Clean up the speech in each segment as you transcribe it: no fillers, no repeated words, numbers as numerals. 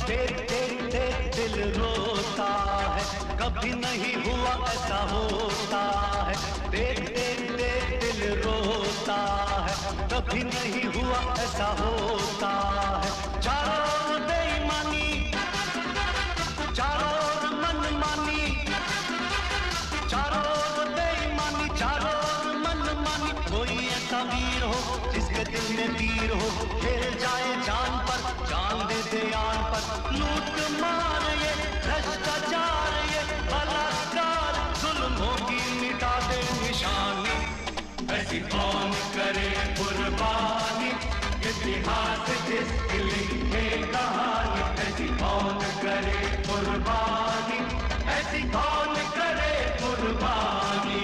देख देख देख दिल रोता है, कभी नहीं हुआ ऐसा होता है। देख देख देख दिल रोता है, कभी नहीं हुआ ऐसा होता है। चारों ओर बेईमानी, चारों ओर मनमानी, चारों ओर बेईमानी, चारों ओर मनमानी। कोई ऐसा वीर हो जिसके दिल में तीर हो, खेल जाए जान पर, जान दे दे आन पर। लूट मार ये भ्रष्टाचार, ये बलात्कार, जुल्मों की मिटा दे निशानी। ऐसी कौन करे कुर्बानी, इतिहास जिसकी लिखे कहानी। ऐसी कौन करे कुर्बानी, ऐसी कौन करे कुर्बानी।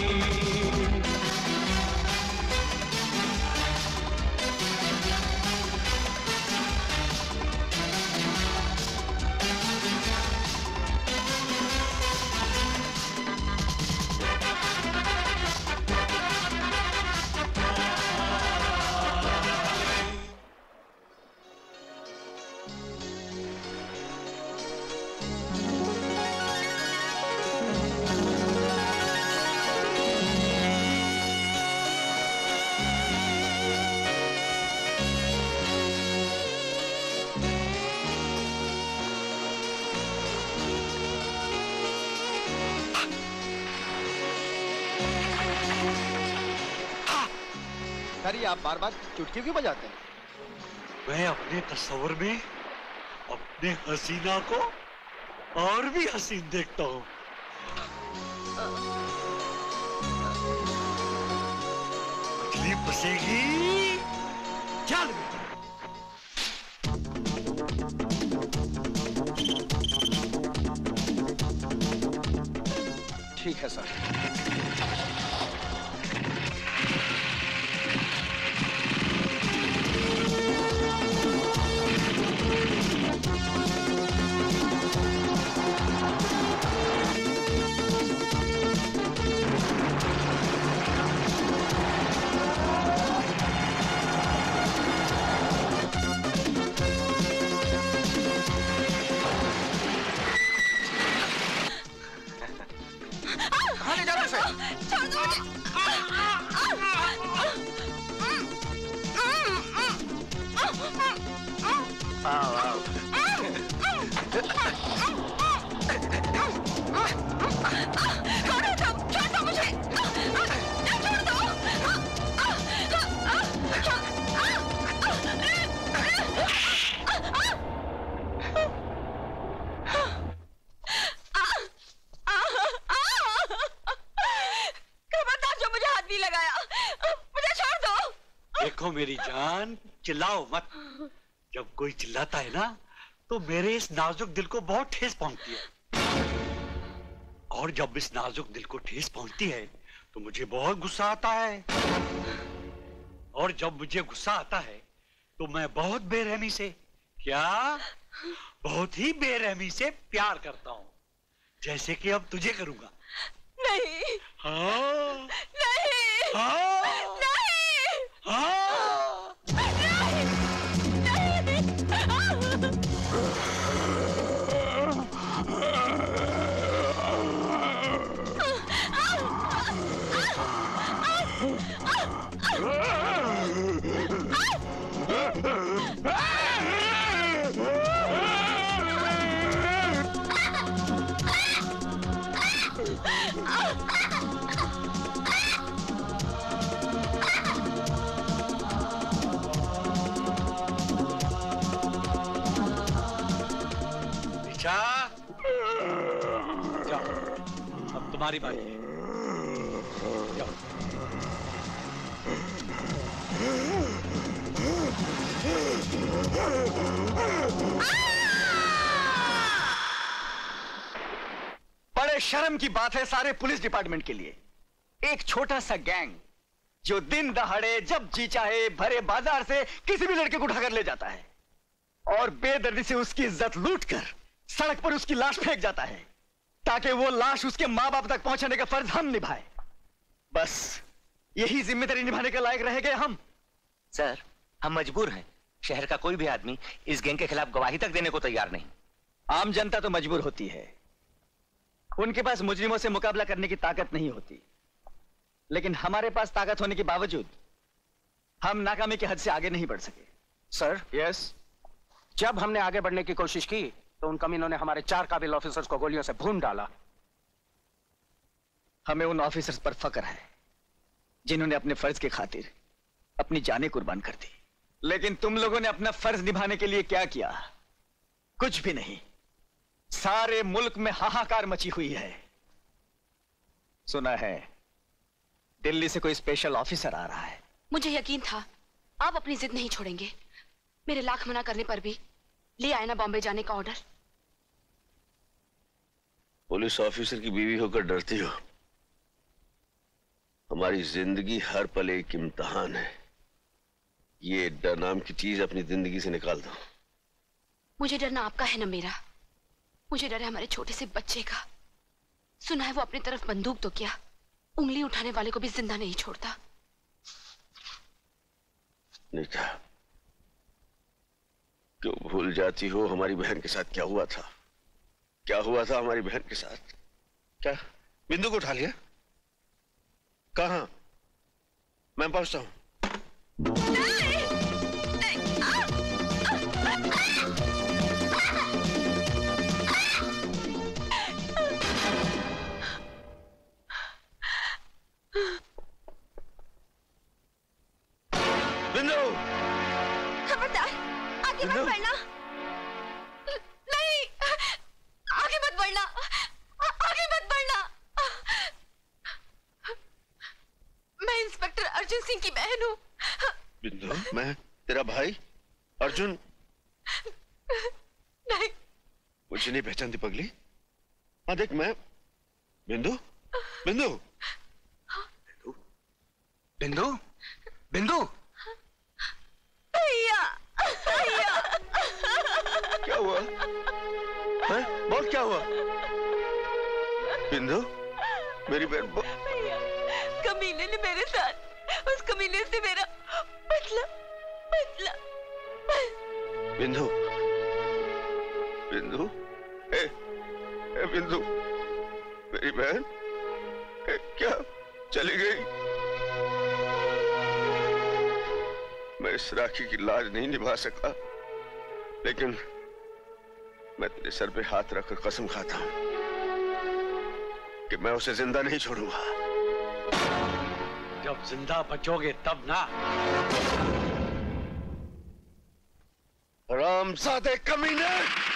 सर आप बार बार चुटकी क्यों बजाते हैं? मैं अपने तस्वीर में अपने हसीना को और भी हसीन देखता हूँ। मछली फंसेगी, चल। ठीक है सर। मेरी जान, चिल्लाओ मत। जब कोई चिल्लाता है ना तो मेरे इस नाजुक दिल को बहुत ठेस पहुंचती है, और जब इस नाजुक दिल को ठेस पहुंचती है तो मुझे बहुत गुस्सा आता है, और जब मुझे गुस्सा आता है तो मैं बहुत बेरहमी से, क्या बहुत ही बेरहमी से प्यार करता हूँ, जैसे कि अब तुझे करूंगा। नहीं। हाँ नहीं। हाँ नहीं। हाँ जाओ, अब तुम्हारी बारी है। जाओ। बड़े शर्म की बात है सारे पुलिस डिपार्टमेंट के लिए। एक छोटा सा गैंग जो दिन दहाड़े जब जी चाहे भरे बाजार से किसी भी लड़के को उठाकर ले जाता है और बेदर्दी से उसकी इज्जत लूटकर सड़क पर उसकी लाश फेंक जाता है ताकि वो लाश उसके माँ बाप तक पहुंचाने का फर्ज हम निभाए। बस यही जिम्मेदारी निभाने के लायक रह गए हम। सर, हम मजबूर हैं। शहर का कोई भी आदमी इस गैंग के खिलाफ गवाही तक देने को तैयार नहीं। आम जनता तो मजबूर होती है, उनके पास मुजरिमों से मुकाबला करने की ताकत नहीं होती, लेकिन हमारे पास ताकत होने के बावजूद हम नाकामी की हद से आगे नहीं बढ़ सके। Sir, yes. जब हमने आगे बढ़ने की कोशिश की तो उन कमीनों ने हमारे 4 काबिल ऑफिसर्स को गोलियों से भून डाला। हमें उन ऑफिसर्स पर फक्र है जिन्होंने अपने फर्ज की खातिर अपनी जानें कुर्बान कर दी। लेकिन तुम लोगों ने अपना फर्ज निभाने के लिए क्या किया? कुछ भी नहीं। सारे मुल्क में हाहाकार मची हुई है। सुना है दिल्ली से कोई स्पेशल ऑफिसर आ रहा है। मुझे यकीन था आप अपनी जिद नहीं छोड़ेंगे। मेरे लाख मना करने पर भी ले आए ना बॉम्बे जाने का ऑर्डर। पुलिस ऑफिसर की बीवी होकर डरती हो? हमारी जिंदगी हर पल एक इम्तिहान है। ये डर नाम की चीज अपनी जिंदगी से निकाल दो। मुझे डरना आपका है ना मेरा। मुझे डर है हमारे छोटे से बच्चे का। सुना है वो अपनी तरफ बंदूक तो क्या, उंगली उठाने वाले को भी जिंदा नहीं छोड़ता। नीता, क्यों भूल जाती हो हमारी बहन के साथ क्या हुआ था? क्या हुआ था हमारी बहन के साथ? क्या बिंदु को उठा लिया? कहां? मैं पहुंचता हूं। बिंदु! खबरदार, आगे मत बढ़ना। नहीं, आगे मत बढ़ना, आगे मत बढ़ना। मैं इंस्पेक्टर अर्जुन सिंह की बहन हूँ। बिंदु, मैं तेरा भाई अर्जुन। नहीं, मुझे नहीं पहचानती पगली? हाँ देख, मैं बिंदु। बिंदु, बिंदु, बिंदु, भैया, भैया। क्या हुआ? हैं? बहुत क्या हुआ? बिंदु, मेरी बहन। भैया, कमीने ने मेरे साथ, उस कमीने से मेरा बदला। बिंदु, बिंदु, ए बिंदु, मेरी बहन क्या चली गई? मैं इस राखी की लाज नहीं निभा सका, लेकिन मैं तेरे सर पे हाथ रखकर कसम खाता हूं कि मैं उसे जिंदा नहीं छोड़ूंगा। जब जिंदा बचोगे तब ना। हरामजादे कमीने!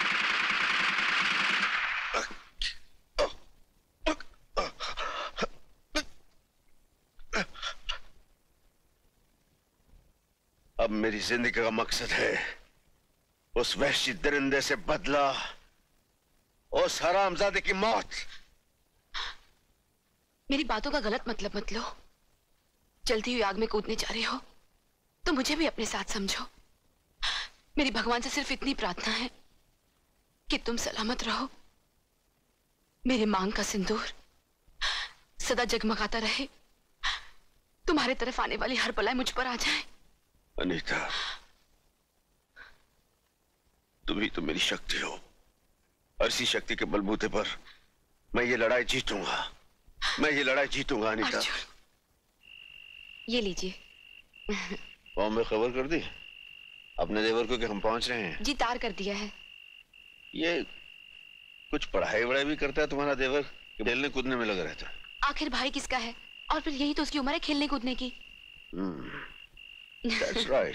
अब मेरी जिंदगी का मकसद है उस वहशी दरिंदे से बदला, उस हरामजादे की मौत। मेरी बातों का गलत मतलब मत लो। जलती हुई आग में कूदने जा रहे हो तो मुझे भी अपने साथ समझो। मेरी भगवान से सिर्फ इतनी प्रार्थना है कि तुम सलामत रहो। मेरे मांग का सिंदूर सदा जगमगाता रहे। तुम्हारे तरफ आने वाली हर बलाई मुझ पर आ जाए। अनीता, तुम ही तो मेरी शक्ति हो, और इसी शक्ति के बलबूते पर मैं ये लड़ाई जीतूंगा। मैं ये लड़ाई जीतूंगा अनीता। ये लीजिए। बॉम्बे खबर कर दी अपने देवर को कि हम पहुंच रहे हैं? जी, तार कर दिया है। ये कुछ पढ़ाई वढ़ाई भी करता है तुम्हारा देवर, खेलने कूदने में लगा रहता है? आखिर भाई किसका है, और फिर यही तो उसकी उम्र है खेलने कूदने की। That's right.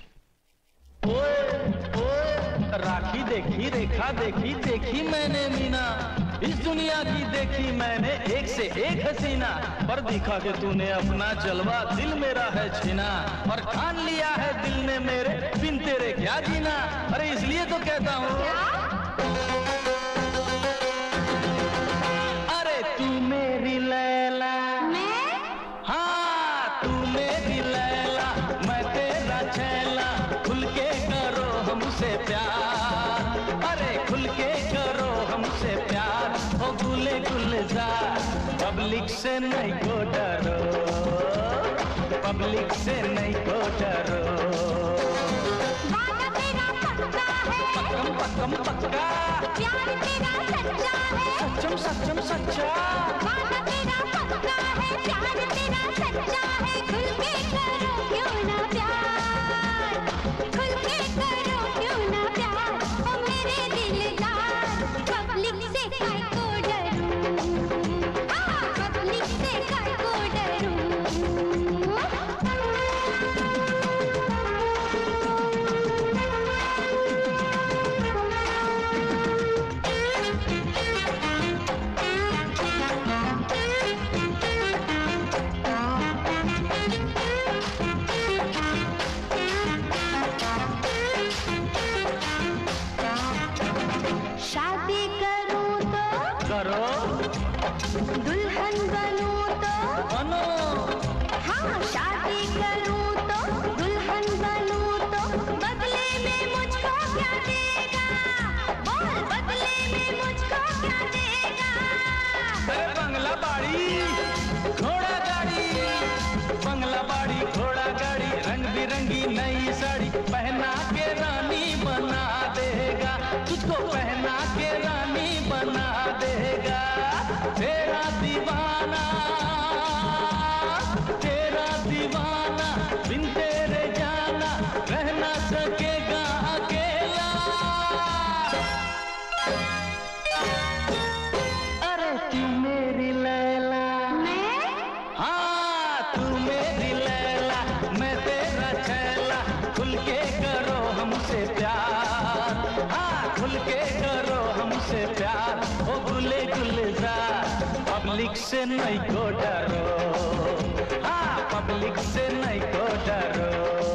राखी देखी, रेखा देखी, देखी मैंने मीना, इस दुनिया की देखी मैंने एक से एक हसीना, पर दिखा के तूने अपना जलवा, दिल मेरा है छीना, और ठान लिया है दिल ने मेरे, बिन तेरे क्या जीना। अरे इसलिए तो कहता हूँ, अरे तू मेरी लैला। हाँ, तू मेरी लैला, मैं तेरा छैला, खुल के करो हमसे प्यार, अरे खुल के करो हमसे प्यार, हो गुले गुलजार, पब्लिक से नहीं को डरो, पब्लिक से नहीं को डरो। वादा तेरा पक्का है, पक्कम पक्कम पक्का, प्यार तेरा सच्चा है, सच्चम सच्चम सच्चा, वादा तेरा पक्का है, प्यार तेरा सच्चा है, खुल के करो क्यों ना प्यार, खुल के करो क्यों ना प्यार, ओ मेरे दिलदार, पब्लिक से काय को डरूं, पब्लिक से काय को डरूं। शादी करूं तो करो दुल्हन बनूं तो बनो, हाँ शादी करूं तो दुल्हन बनूं तो बदले में मुझको क्या देगा, बोल बदले में मुझको क्या देगा। बंगला बाड़ी घोड़ा गाड़ी, बंगला बाड़ी घोड़ा गाड़ी, रंग बिरंगी नई साड़ी पहना के रानी बना देगा, तुझको पहना के रानी बना देगा, तेरा दीवाना बिन तेरे जाना रह ना सकेगा अकेला। अरे तू मेरी लैला, मैं हाँ तू मेरी लैला, मैं तेरा छैला, खुल के करो हमसे प्यार, हाँ खुल के करो हमसे प्यार, ओ गुले गुलजार, पब्लिक से नहीं को डरो, हाँ पब्लिक से नहीं को डरो,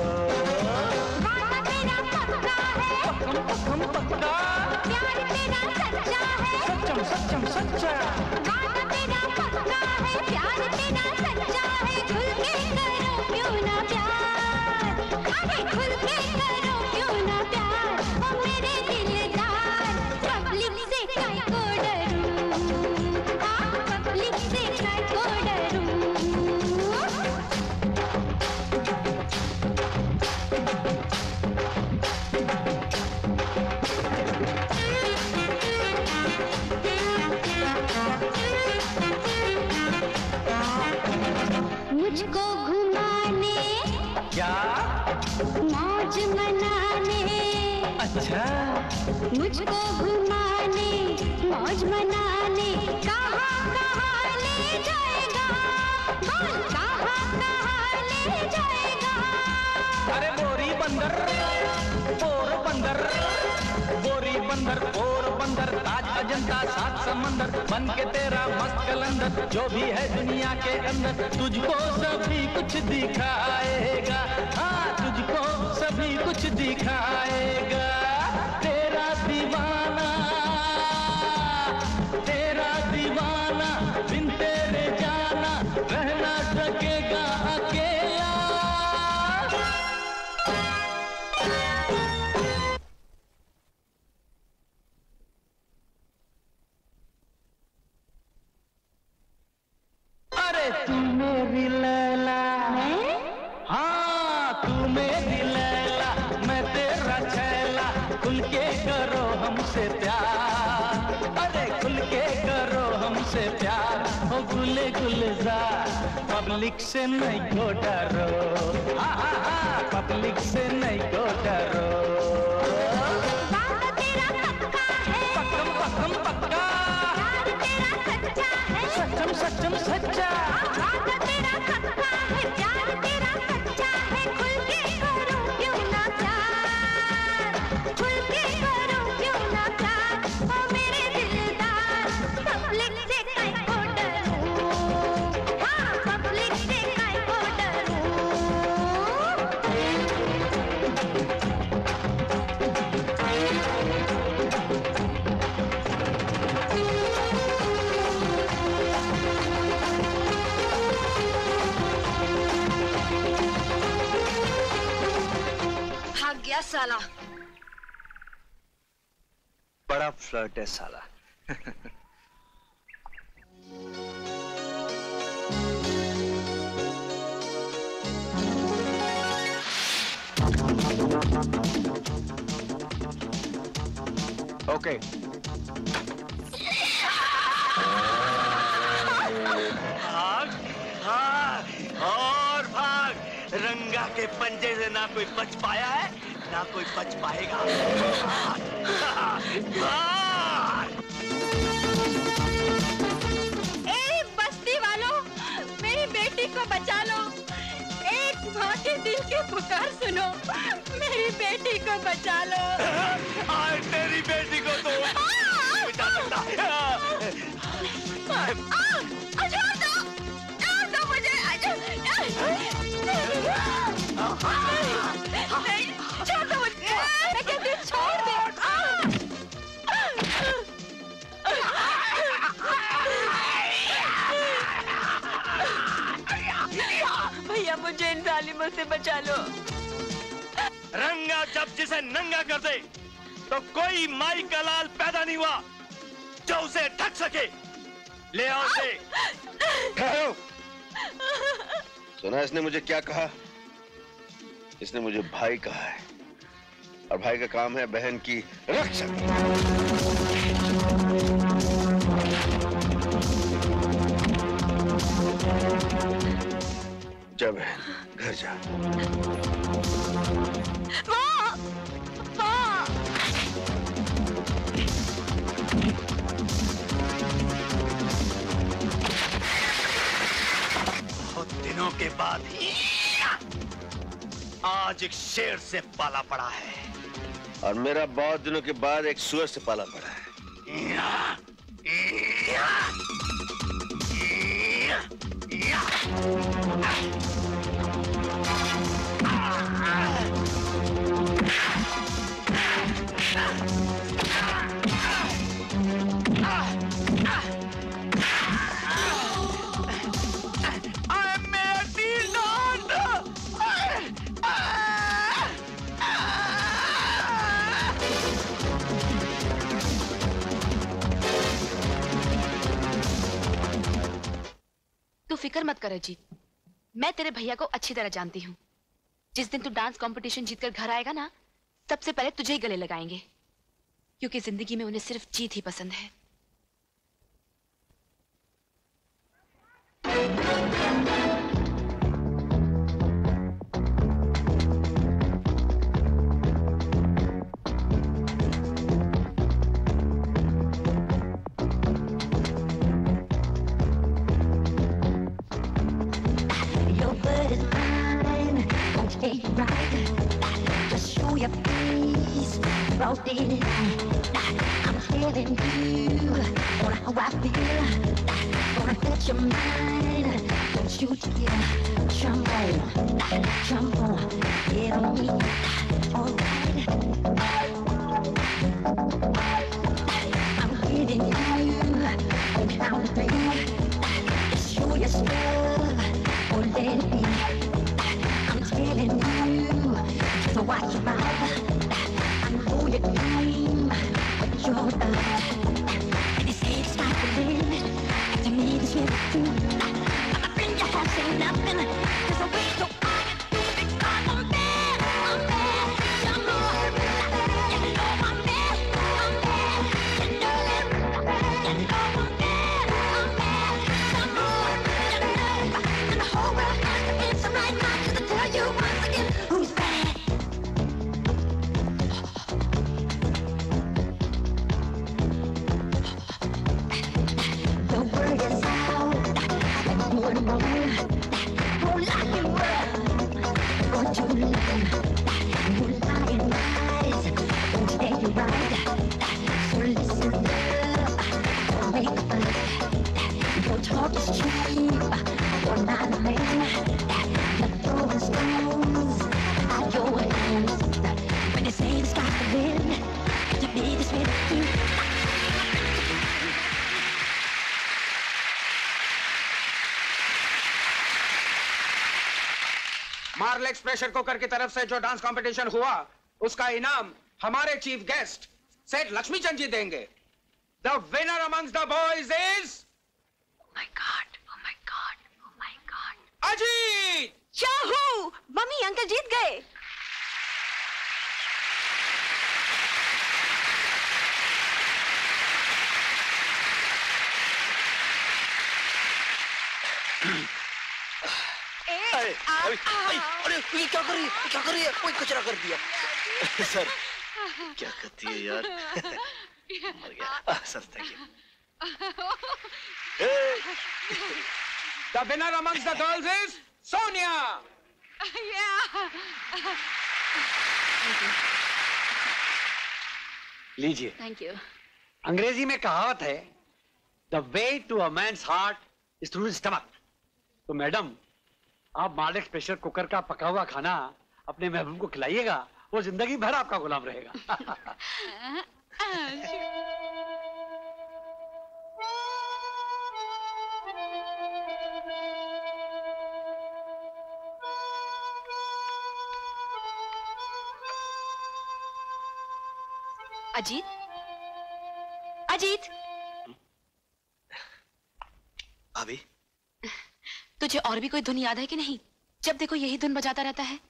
वादा तेरा पक्का है, पक्कम पक्कम पक्का, प्यार तेरा सच्चा है, सच्चम सच्चम सच्चा, वादा तेरा पक्का है, प्यार तेरा सच्चा है, खुल के करो क्यों ना प्यार, अरे खुल के करो क्यों ना प्यार, ओ मेरे दिलदार, पब्लिक से काय को डरूं, हाँ पब्लिक से काय को डरूं। मुझको घुमाने क्या मौज मनाने, अच्छा मुझको घुमाने मौज मनाने, कहाँ कहाँ ले जाएगा, बोल कहाँ कहाँ ले जाएगा। अरे बोरी बंदर पोर बंदर, बोरी बंदर पोर बंदर, ताज अजंता सात समंदर, बन के तेरा मस्त कलंदर, जो भी है दुनिया के अंदर, तुझको सभी कुछ दिखाएगा, हाँ तुझको सभी कुछ दिखाएगा, तेरा दीवाना बिन तेरे जाना रह ना सकेगा अकेला। अरे तू मेरी लैला, हाँ तू मेरी लैला, मैं तेरा छैला, खुल के करो हमसे प्यार, अरे खुल के करो हमसे प्यार, ओ गुले गुलजार, पब्लिक से नहीं को डरो, हाँ हाँ हाँ पब्लिक से नहीं को डरो, वादा तेरा पक्का है, पक्कम पक्कम पक्का, प्यार तेरा सच्चा है, सच्चम सच्चम सच्चा, वादा तेरा पक्का है, प्यार तेरा सच्चा है, खुल के करो क्यों ना प्यार, खुल के करो क्यों ना प्यार, ओ मेरे दिलदार, पब्लिक से काय को डरूं, हाँ पब्लिक से काय को डरूं। भाग गया साला। बड़ा फ्लर्ट है साला। ओके। भाग भाग और भाग। रंगा के पंजे से ना कोई बच पाया है ना कोई बच पाएगा। ए बस्ती वालों, मेरी बेटी को बचा लो। एक माँ के दिल की पुकार सुनो, मेरी बेटी को बचा लो। आज तेरी बेटी को तो बचा सकता। छोड़ दो मुझे। छोड़ दो मुझे, मैं कहती हूँ छोड़ दे। भैया मुझे इन जालिमों से बचा लो। रंगा जब जिसे नंगा कर दे तो कोई माई का लाल पैदा नहीं हुआ जो उसे ढक सके। ले आओ उसे। ठहरो। सुना इसने मुझे क्या कहा? इसने मुझे भाई कहा है और भाई का काम है बहन की रक्षा। जा बहन, घर जा। बहुत दिनों के बाद आज एक शेर से पाला पड़ा है और मेरा बहुत दिनों के बाद एक सुअर से पाला पड़ा है। तू फिक्र मत कर अजीत, मैं तेरे भैया को अच्छी तरह जानती हूँ। जिस दिन तू डांस कंपटीशन जीतकर घर आएगा ना, सबसे पहले तुझे ही गले लगाएंगे, क्योंकि जिंदगी में उन्हें सिर्फ जीत ही पसंद है। I'm telling you on how I feel. Gonna get your mind. Don't you dare jump on, get on me. Alright. I'm hitting you on count of three. Just show your stuff or let it be. I'm telling you to watch your mouth. Your dream, but you're done. And they say it's not the limit. To me, this will be true. I'm a friend you have seen nothing. There's a way to find it. Big time, I'm bad. You know I'm bad. You know I'm bad. You know I'm bad. And the whole world has to answer right now to tell you once again who's bad. Talk is cheap, you're not a man. You're throwing stones at your hands. When they say the sky's the limit, to me this will be. Marlex pressure cooker की तरफ से जो dance competition हुआ, उसका इनाम हमारे chief guest सेठ लक्ष्मीचंद जी देंगे। The winner amongst the boys is my God, oh my God, oh my God. Ajit! चाहू! मम्मी अंकल जीत गए। अरे ये क्या कर रही है? क्या कर रही है? कोई कचरा कर दिया। सर क्या करती है यार? मर गया। Sir thank you. The winner amongst the girls is Sonia. लीजिए। Thank you. अंग्रेजी में कहावत है, the way to a man's heart is through his stomach. तो मैडम, आप मार्डेक्स प्रेशर कुकर का पका हुआ खाना अपने महबूब को खिलाइएगा, वो जिंदगी भर आपका गुलाम रहेगा। अजीत, अजीत, भाभी, तुझे और भी कोई धुन याद है कि नहीं? जब देखो यही धुन बजाता रहता है।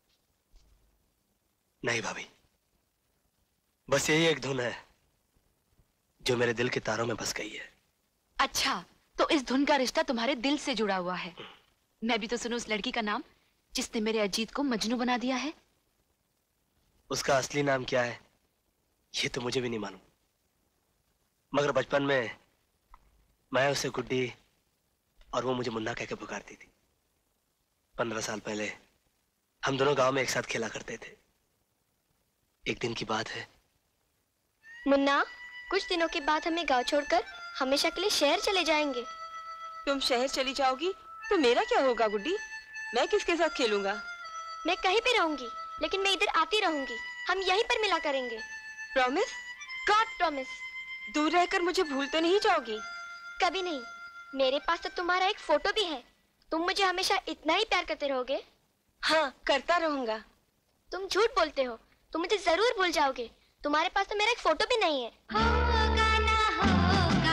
नहीं भाभी, बस यही एक धुन है जो मेरे दिल के तारों में बस गई है। अच्छा, तो इस धुन का रिश्ता तुम्हारे दिल से जुड़ा हुआ है। मैं भी तो सुनूं उस लड़की का नाम जिसने मेरे अजीत को मजनू बना दिया है। उसका असली नाम क्या है ये तो मुझे भी नहीं मालूम, मगर बचपन में मैं उसे गुड्डी और वो मुझे मुन्ना कह के पुकारती थी। 15 साल पहले हम दोनों गांव में एक साथ खेला करते थे। एक दिन की बात है। मुन्ना, कुछ दिनों के बाद हमें गांव छोड़कर हमेशा के लिए शहर चले जाएंगे। तुम शहर चली जाओगी तो मेरा क्या होगा गुड्डी? मैं किसके साथ खेलूंगा? मैं कहीं भी रहूंगी, लेकिन मैं इधर आती रहूंगी। हम यहीं पर मिला करेंगे। प्रॉमिस? God promise. दूर रहकर मुझे भूल तो नहीं जाओगी? कभी नहीं। मेरे पास तो तुम्हारा एक फोटो भी है। तुम मुझे हमेशा इतना ही प्यार करते रहोगे? हाँ, करता रहूंगा। तुम झूठ बोलते हो। तुम मुझे जरूर भूल जाओगे। तुम्हारे पास तो मेरा एक फोटो भी नहीं है। होगा ना होगा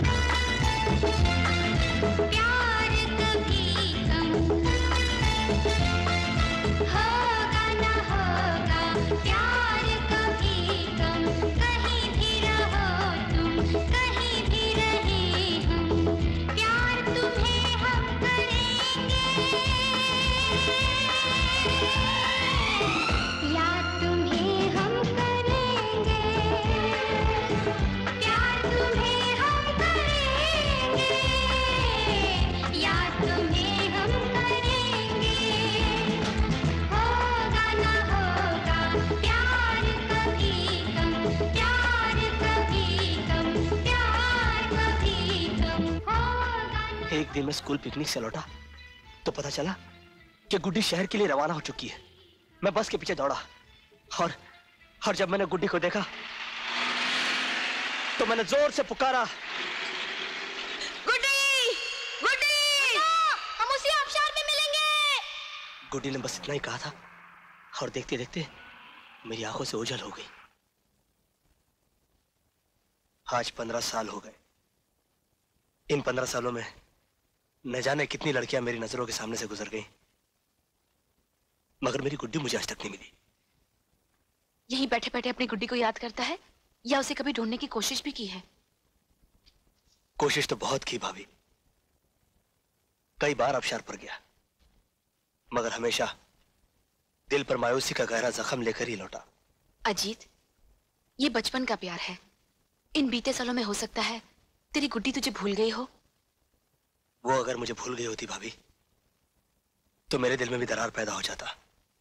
प्यार कभी कम, होगा ना होगा प्यार कभी कम, कहीं भी रहो तुम, कहीं भी रहे हम, प्यार तुम्हें हम करेंगे, याद तुम्हें हम करेंगे, प्यार तुम्हें हम करेंगे, याद तुम्हें हम करेंगे, होगा ना होगा प्यार कभी कम, प्यार कभी कम, प्यार कभी कम, होगा ना। एक दिन मैं स्कूल पिकनिक से लौटा तो पता चला कि गुड्डी शहर के लिए रवाना हो चुकी है। मैं बस के पीछे दौड़ा और जब मैंने गुड्डी को देखा तो मैंने जोर से पुकारा, गुड्डी! गुड्डी! हम उसी आबशार में मिलेंगे। गुड्डी ने बस इतना ही कहा था और देखते देखते मेरी आंखों से ओझल हो गई। आज 15 साल हो गए। इन 15 सालों में न जाने कितनी लड़कियां मेरी नजरों के सामने से गुजर गईं, मगर मेरी गुड्डी मुझे आज तक नहीं मिली। यहीं बैठे बैठे अपनी गुड्डी को याद करता है या उसे कभी ढूंढने की कोशिश भी की है? कोशिश तो बहुत की भाभी, कई बार आबशार पर गया, मगर हमेशा दिल पर मायूसी का गहरा जख्म लेकर ही लौटा। अजीत, ये बचपन का प्यार है। इन बीते सालों में हो सकता है तेरी गुड्डी तुझे भूल गई हो। वो अगर मुझे भूल गई होती भाभी तो मेरे दिल में भी दरार पैदा हो जाता।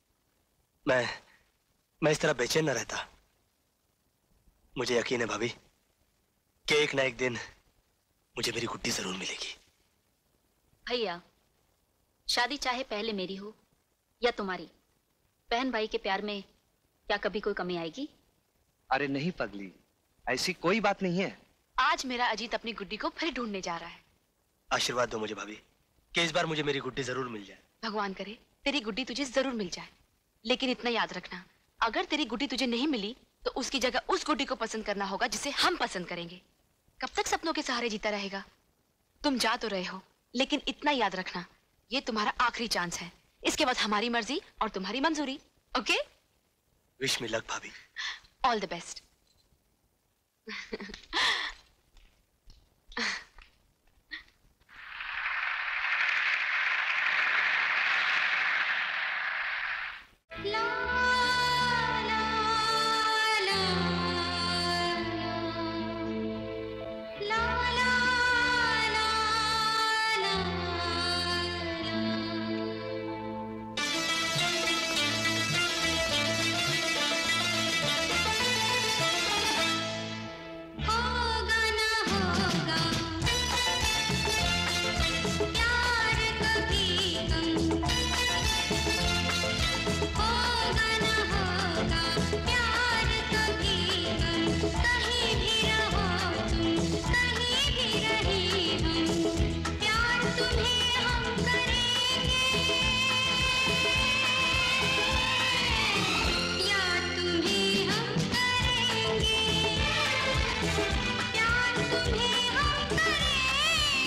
मैं इस तरह बेचैन न रहता। मुझे यकीन है भाभी कि एक ना एक दिन मुझे मेरी गुड्डी जरूर मिलेगी। भैया, शादी चाहे पहले मेरी हो या तुम्हारी, बहन भाई के प्यार में क्या कभी कोई कमी आएगी? अरे नहीं पगली, ऐसी कोई बात नहीं है। आज मेरा अजीत अपनी गुड्डी को फिर ढूंढने जा रहा है। आशीर्वाद दो मुझे भाभी कि इस बार मुझे मेरी गुड्डी जरूर मिल जाए। भगवान करे तेरी गुड्डी तुझे जरूर मिल जाए, लेकिन इतना याद रखना, अगर तेरी गुड्डी तुझे नहीं मिली तो उसकी जगह उस गुड्डी को पसंद करना होगा जिसे हम पसंद करेंगे। कब तक सपनों के सहारे जीता रहेगा? तुम जा तो रहे हो, लेकिन इतना याद रखना, ये तुम्हारा आखिरी चांस है। इसके बाद हमारी मर्जी और तुम्हारी मंजूरी। ओके? विश मी लक भाभी। All the best.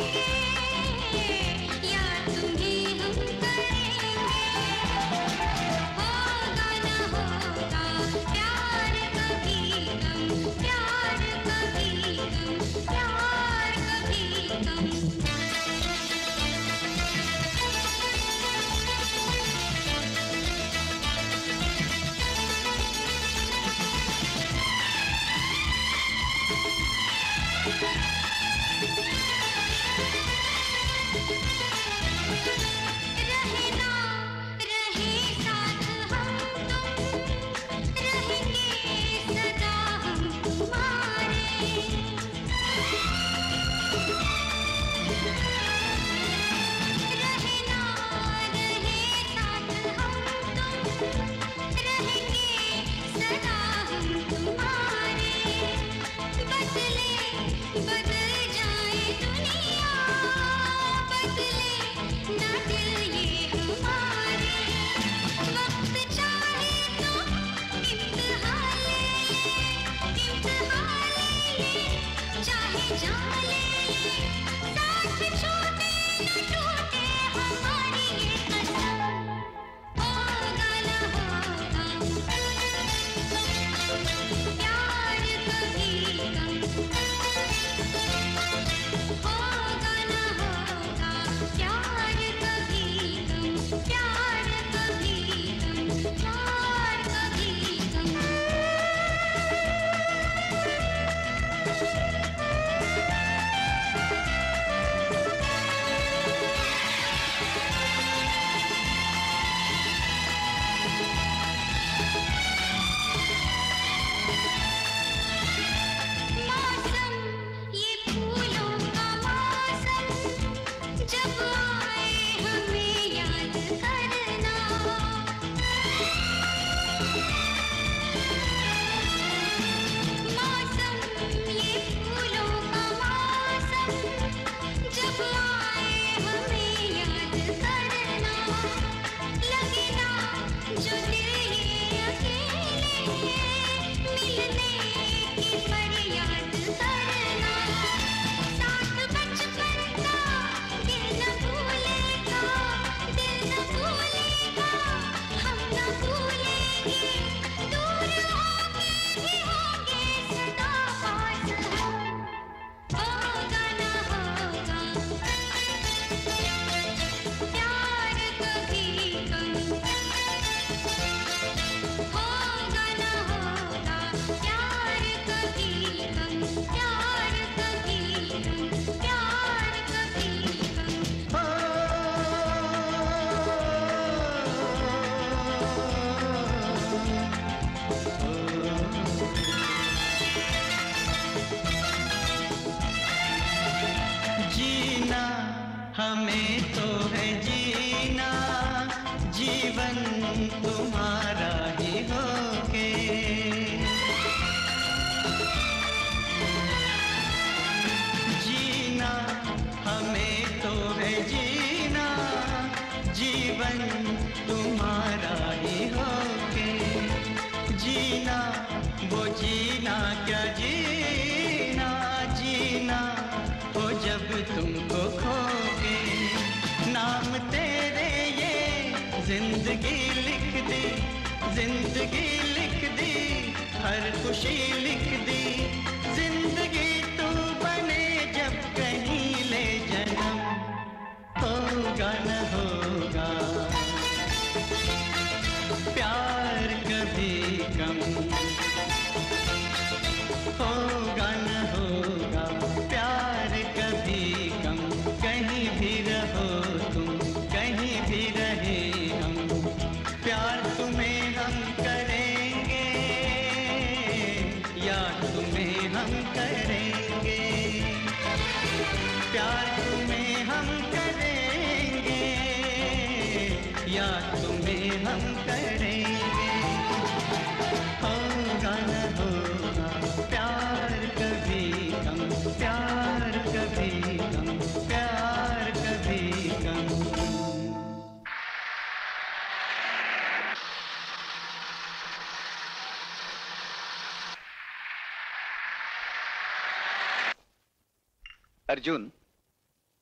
अर्जुन,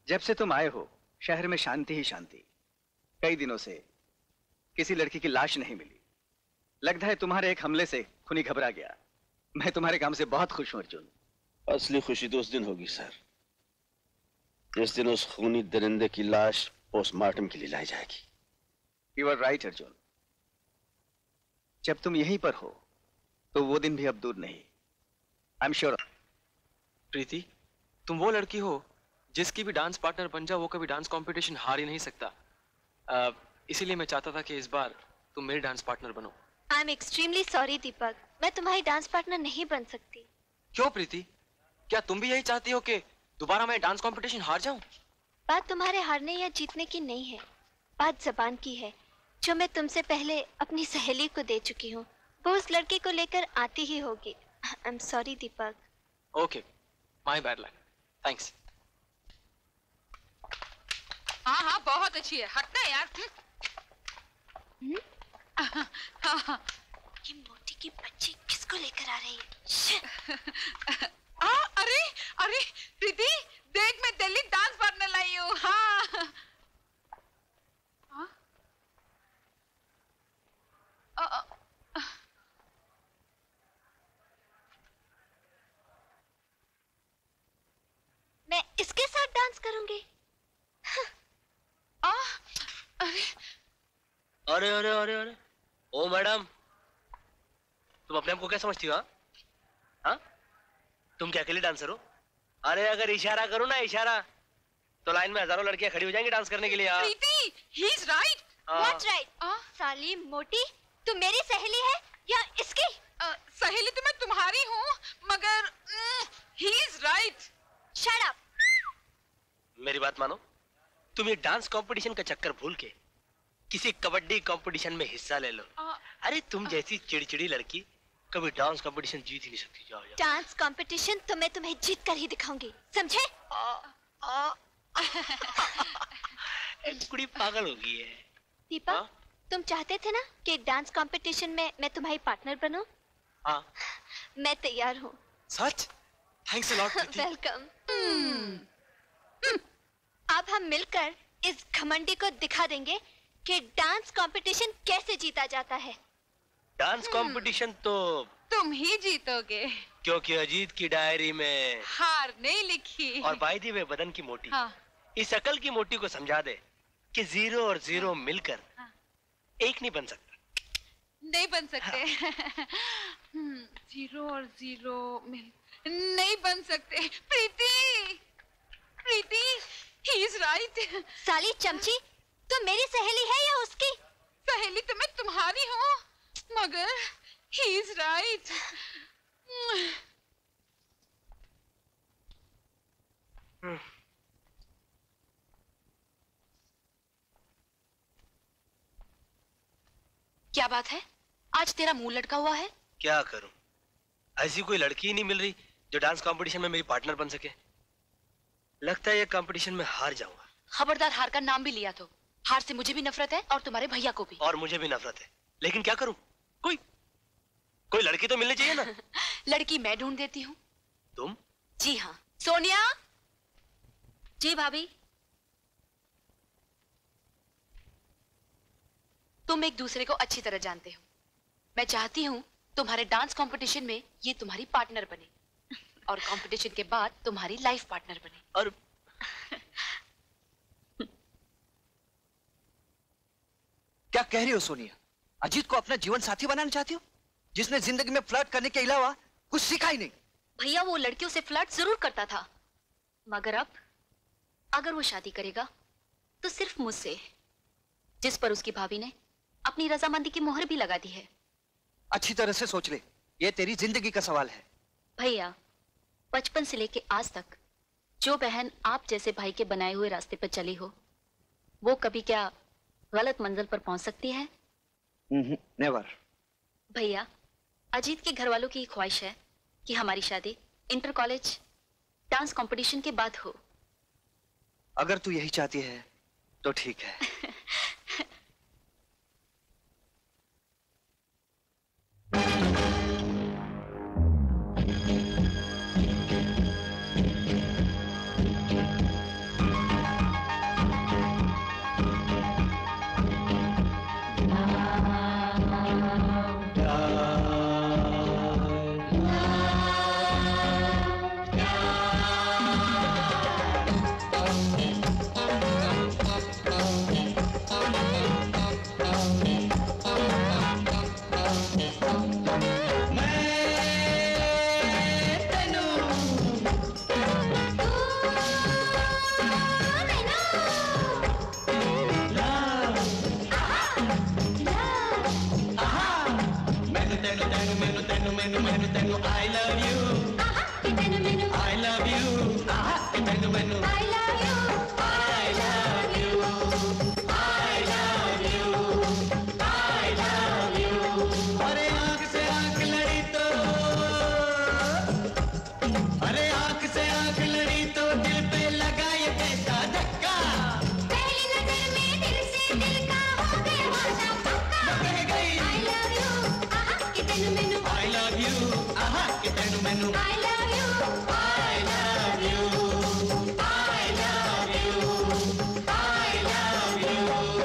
जब से तुम आए हो शहर में शांति ही शांति। कई दिनों से किसी लड़की की लाश नहीं मिली। लगता है तुम्हारे एक हमले से खूनी घबरा गया। मैं तुम्हारे काम से बहुत खुश हूं अर्जुन। असली खुशी तो उस दिन होगी सर, जिस दिन उस खूनी दरिंदे की लाश पोस्टमार्टम के लिए लाई जाएगी। You are right Arjun. जब तुम यहीं पर हो तो वो दिन भी अब दूर नहीं। I am sure. प्रीति, तुम वो लड़की हो जिसकी भी डांस पार्टनर बन जाओ वो कभी डांस कंपटीशन हार ही नहीं सकता। इसीलिए मैं चाहता था कि इस बार तुम मेरी डांस पार्टनर बनो। I am extremely sorry Deepak, मैं तुम्हारी डांस पार्टनर नहीं बन सकती। क्यों प्रीति, क्या तुम भी यही चाहती हो कि दोबारा मैं डांस कंपटीशन हार जाऊं? बात तुम्हारे हारने या जीतने की नहीं है, बात जबान की है, जो मैं तुमसे पहले अपनी सहेली को दे चुकी हूँ। वो उस लड़के को लेकर आती ही होगी। I am sorry Deepak. Okay, my bad luck, thanks. हाँ हाँ बहुत अच्छी है, हटना यार। ये मोटी की बच्ची किसको लेकर आ रही है? अरे अरे प्रीति देख, मैं दिल्ली डांस पार्टनर लाई हूँ। हाँ मैं इसके साथ डांस करूंगी। अरे अरे अरे अरे ओ मैडम, तुम अपने आप को क्या समझती हो? हाँ, तुम क्या अकेले डांसर हो? अरे अगर इशारा करो ना इशारा, तो लाइन में हजारों लड़कियां खड़ी हो जाएंगी डांस करने के लिए। यार Preeti, he is right. What's right? साली मोटी, तू मेरी सहेली है या इसकी? सहेली तो मैं तुम्हारी हूँ, मगर he is right. Shut up. मेरी बात मानो, तुम ये डांस कंपटीशन का चक्कर भूल के किसी कबड्डी कंपटीशन में हिस्सा ले लो। अरे तुम जैसी चिड़चिड़ी लड़की कभी डांस कंपटीशन जीत ही नहीं सकती। जाओ जाओ। डांस कंपटीशन तो मैं तुम्हें जीत कर ही दिखाऊंगी, समझे? एक कुड़ी पागल हो गई है। दीपक, तुम चाहते थे ना कि डांस कंपटीशन में मैं तुम्हारी पार्टनर बनूं? हाँ। मैं तैयार हूँ। सच? Thanks a lot Preeti. Welcome. अब हम मिलकर इस घमंडी को दिखा देंगे कि डांस कंपटीशन कैसे जीता जाता है। डांस कंपटीशन तो तुम ही जीतोगे, क्योंकि अजीत की डायरी में हार नहीं लिखी। और बायदी में बदन की मोटी। हाँ। इस अकल की मोटी को समझा दे कि 0 और 0 मिलकर एक नहीं बन सकता। नहीं बन सकते। 0 और 0 मिल नहीं बन सकते। Preeti, Preeti, he is right. साली चमची, तुम मेरी सहेली है या उसकी? सहेली तो मैं तुम्हारी हूँ, मगर he is right। क्या बात है, आज तेरा मुंह लटका हुआ है? क्या करूं, ऐसी कोई लड़की ही नहीं मिल रही जो डांस कंपटीशन में मेरी पार्टनर बन सके। लगता है ये कंपटीशन में हार जाऊंगा। खबरदार हार का नाम भी लिया तो। हार से मुझे भी नफरत है और तुम्हारे भैया को भी। और मुझे भी नफरत है, लेकिन क्या करूं? कोई लड़की तो मिलनी चाहिए ना। लड़की मैं ढूंढ देती हूँ। तुम? जी हाँ। सोनिया। जी भाभी। तुम एक दूसरे को अच्छी तरह जानते हो। मैं चाहती हूँ तुम्हारे डांस कंपटीशन में ये तुम्हारी पार्टनर बने और कंपटीशन के बाद तुम्हारी लाइफ पार्टनर बने। और क्या कह रही हो सोनिया? अजीत को अपना जीवन साथी बनाना चाहती हो, जिसने जिंदगी में फ्लर्ट करने के अलावा कुछ सीखा ही नहीं? भैया वो लड़कियों से फ्लर्ट जरूर करता था, मगर अब अगर वो शादी करेगा तो सिर्फ मुझसे, जिस पर उसकी भाभी ने अपनी रजामंदी की मोहर भी लगा दी है। अच्छी तरह से सोच ले, ये तेरी जिंदगी का सवाल है। भैया, बचपन से लेके आज तक जो बहन आप जैसे भाई के बनाए हुए रास्ते पर चली हो, वो कभी क्या गलत मंजिल पर पहुंच सकती है? नेवर। भैया, अजीत के घर वालों की ख्वाहिश है कि हमारी शादी इंटर कॉलेज डांस कंपटीशन के बाद हो। अगर तू यही चाहती है तो ठीक है। मैनू मैनू तेनू I love you कि तेनू मैनू I love you कि तेनू मैनू I love you I love you I love you I love you अरे आँख से आँख लड़ी तो अरे आँख से आँख लड़ी तो दिल पे लगा ये कैसा धक्का पहली नजर में दिल से दिल का हो गया वादा पक्का कह गई I love you कि तेनू मैनू I love you कि तेनू मैनू I love you I love you I love you I love you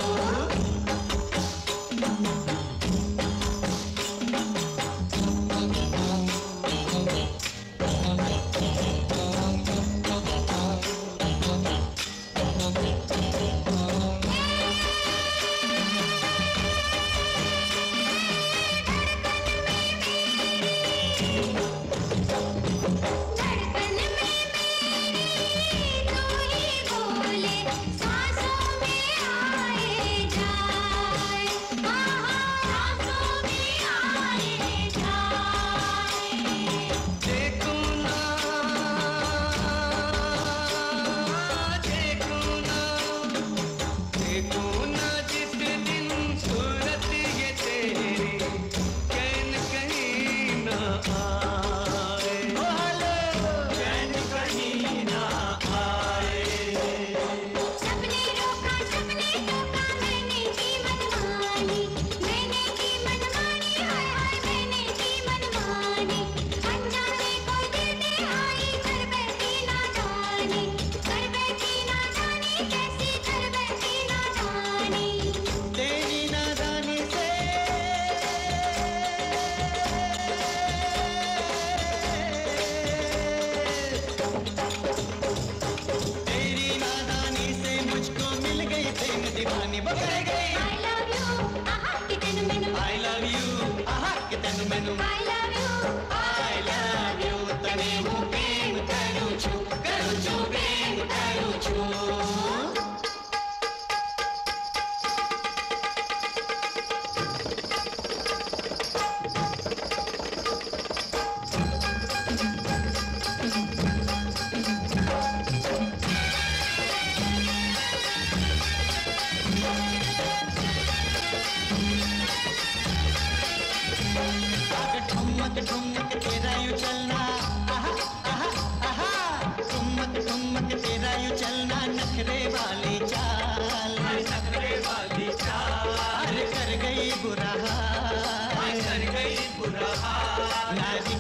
धड़कन में मेरी तू ही बोले सांसों में आए जाए सांसों में आए जाए देखूं ना जिस दिन सूरत ये तेरी चैन कहीं ना आए ओ हेलो चैन कहीं ना आए सबने रोका सबने टोका मैंने की मनमानी हाय हाय मैंने की मनमानी अनजाने कोई दिल में आई कर बैठी नादानी कैसी कर बैठी नादानी तेरी नादानी से तेरी नादानी से मुझको मिल गई प्रेम दीवानी वो कह गई I love you कि तेनू मैनू I love you कि तेनू मैनू I love you तने हूँ प्रेम करूँ छू प्रेम करूँ छू ठुमक ठुमक तेरा यूं चलना ठुमक ठुमक तेरा यूं चलना नखरे वाली चाल अरे कर गई बुरा हाल नारी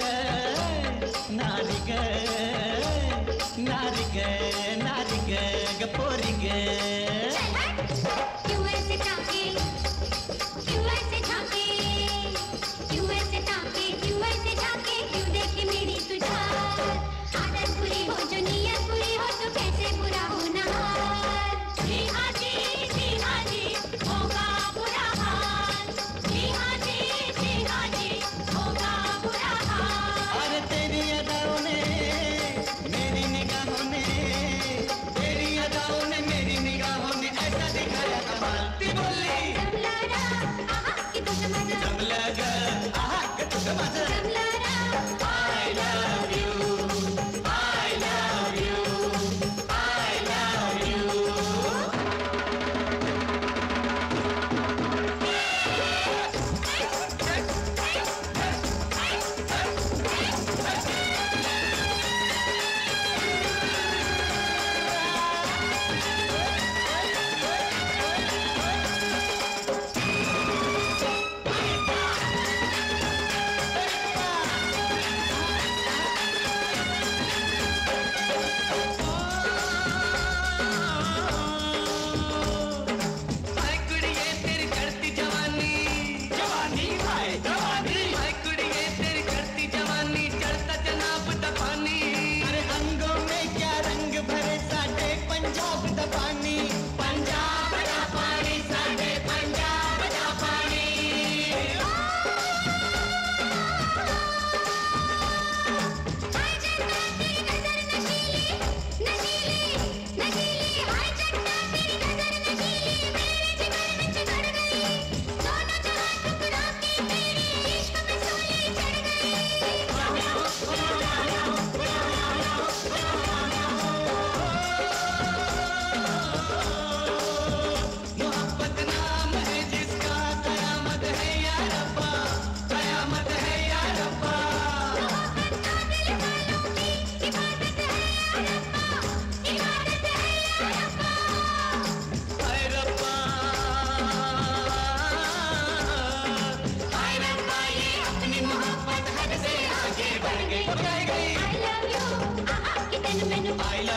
ग गपोरी ग क्यों ऐसे ताके क्यों ऐसे झांके क्यों ऐसे ताके क्यों ऐसे झांके क्यों देखे मेरी तुझा आदत बुरी हो जो नियत बुरी हो तो कैसे बुरा होना जी हाँ जी होगा बुरा हाल जी हाँ जी होगा बुरा हाल अरे तेरी अदाओं ने मेरी निगाहों ने ऐसा दिखाया था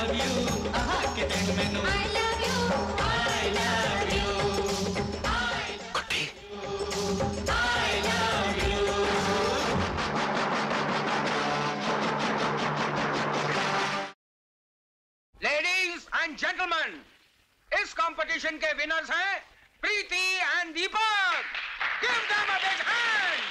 love you, aha के दिन मैनू I love you, I love you, I love you. Ladies and gentlemen, इस कंपटीशन के विनर्स हैं Preeti and Deepak. Give them a big hand.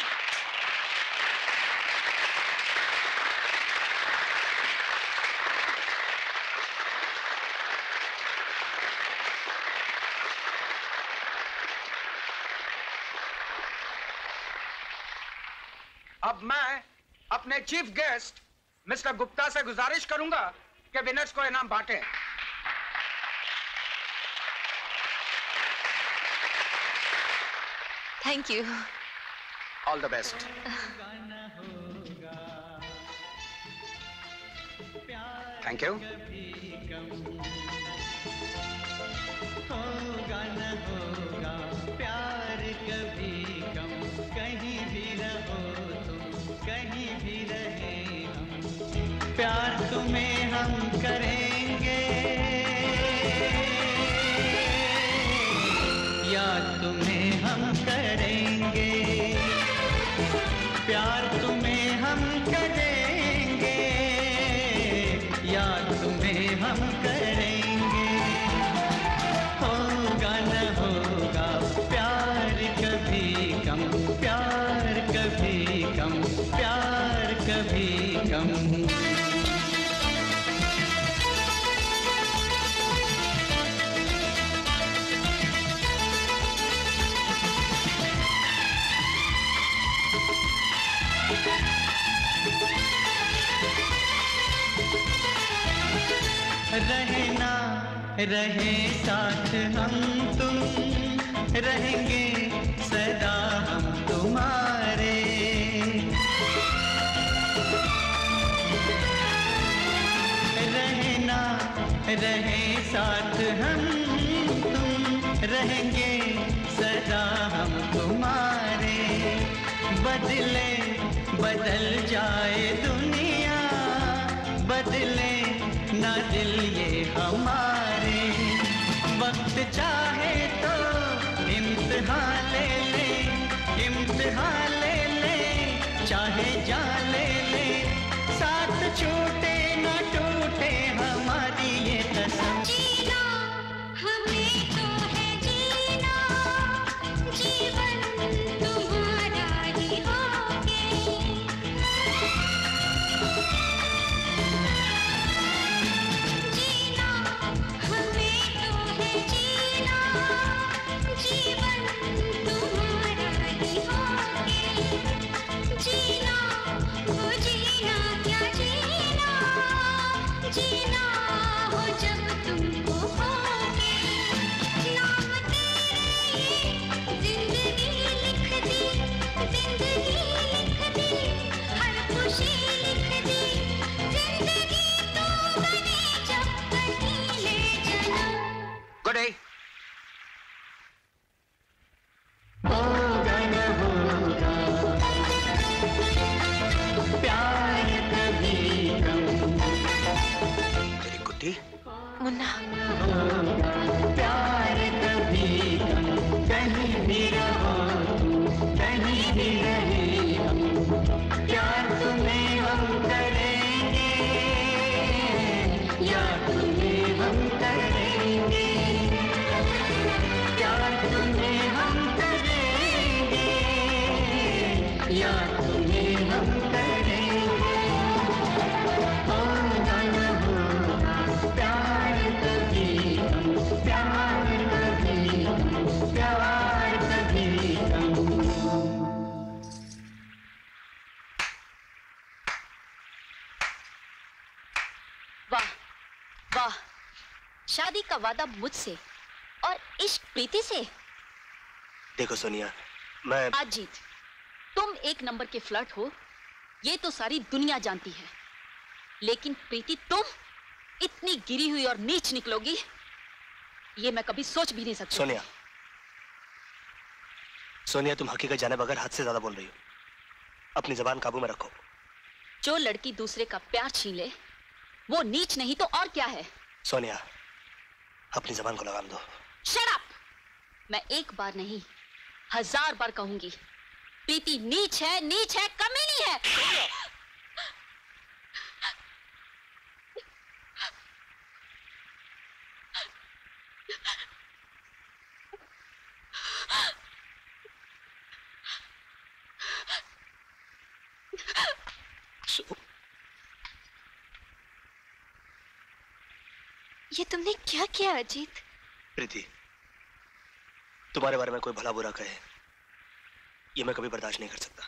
अब मैं अपने चीफ गेस्ट मिस्टर गुप्ता से गुजारिश करूंगा कि विनर्स को इनाम बांटे. Thank you. All the best. Thank you. होगा न होगा प्यार कभी कम, कहीं भी रहो तुम, कहीं भी रहे हम, प्यार तुम्हें हम करेंगे, याद तुम्हें हम करेंगे, प्यार तुम्हें हम करेंगे, याद तुम्हें हम करेंगे. होगा न होगा प्यार कभी कम, प्यार कभी कम, प्यार कभी कम. रहे ना रहे साथ हम तुम, रहेंगे सदा हम तुम्हारे. रहे ना रहे साथ हम तुम, रहेंगे सदा हम तुम्हारे. बदले बदल जाए दुनिया, बदले ना दिल ये हमारे. वक्त चाहे तो इम्तिहान ले ले, इम्तिहान ले ले, चाहे जान ले ले, साथ छूटे ना टूटे हमारी ये कसम. जीना हमें तो है जीना, जीवन तुम्हारा ही होगे. Good day. होगा न होगा प्यार कभी कम. तेरी गुड्डी मुन्ना. होगा प्यार कभी कम, कहीं भी रहो तुम, कहीं भी रहे हम, प्यार तुम्हें हम करेंगे, याद तुम्हें हम करेंगे, प्यार तुम्हें हम करेंगे, याद तुम्हें हम करेंगे. होगा न होगा प्यार कभी कम, प्यार कभी कम, प्यार कभी कम. वाह वाह, शादी का वादा मुझसे और इश्क प्रीति से. देखो सोनिया, मैं अजीत, तुम एक नंबर के फ्लर्ट हो, ये तो सारी दुनिया जानती है, लेकिन प्रीति तुम इतनी गिरी हुई और नीच निकलोगी, ये मैं कभी सोच भी नहीं सकती. सोनिया, सोनिया तुम हकीकत जाने बगैर हद से ज्यादा बोल रही हो. अपनी जबान काबू में रखो. जो लड़की दूसरे का प्यार छीन ले वो नीच नहीं तो और क्या है? सोनिया, अपनी जबान को लगाम दो। Shut up! मैं एक बार नहीं 1000 बार कहूंगी, प्रीति नीच है, कमीनी है। ये तुमने क्या किया अजीत? प्रीति, तुम्हारे बारे में कोई भला बुरा कहे, ये मैं कभी बर्दाश्त नहीं कर सकता।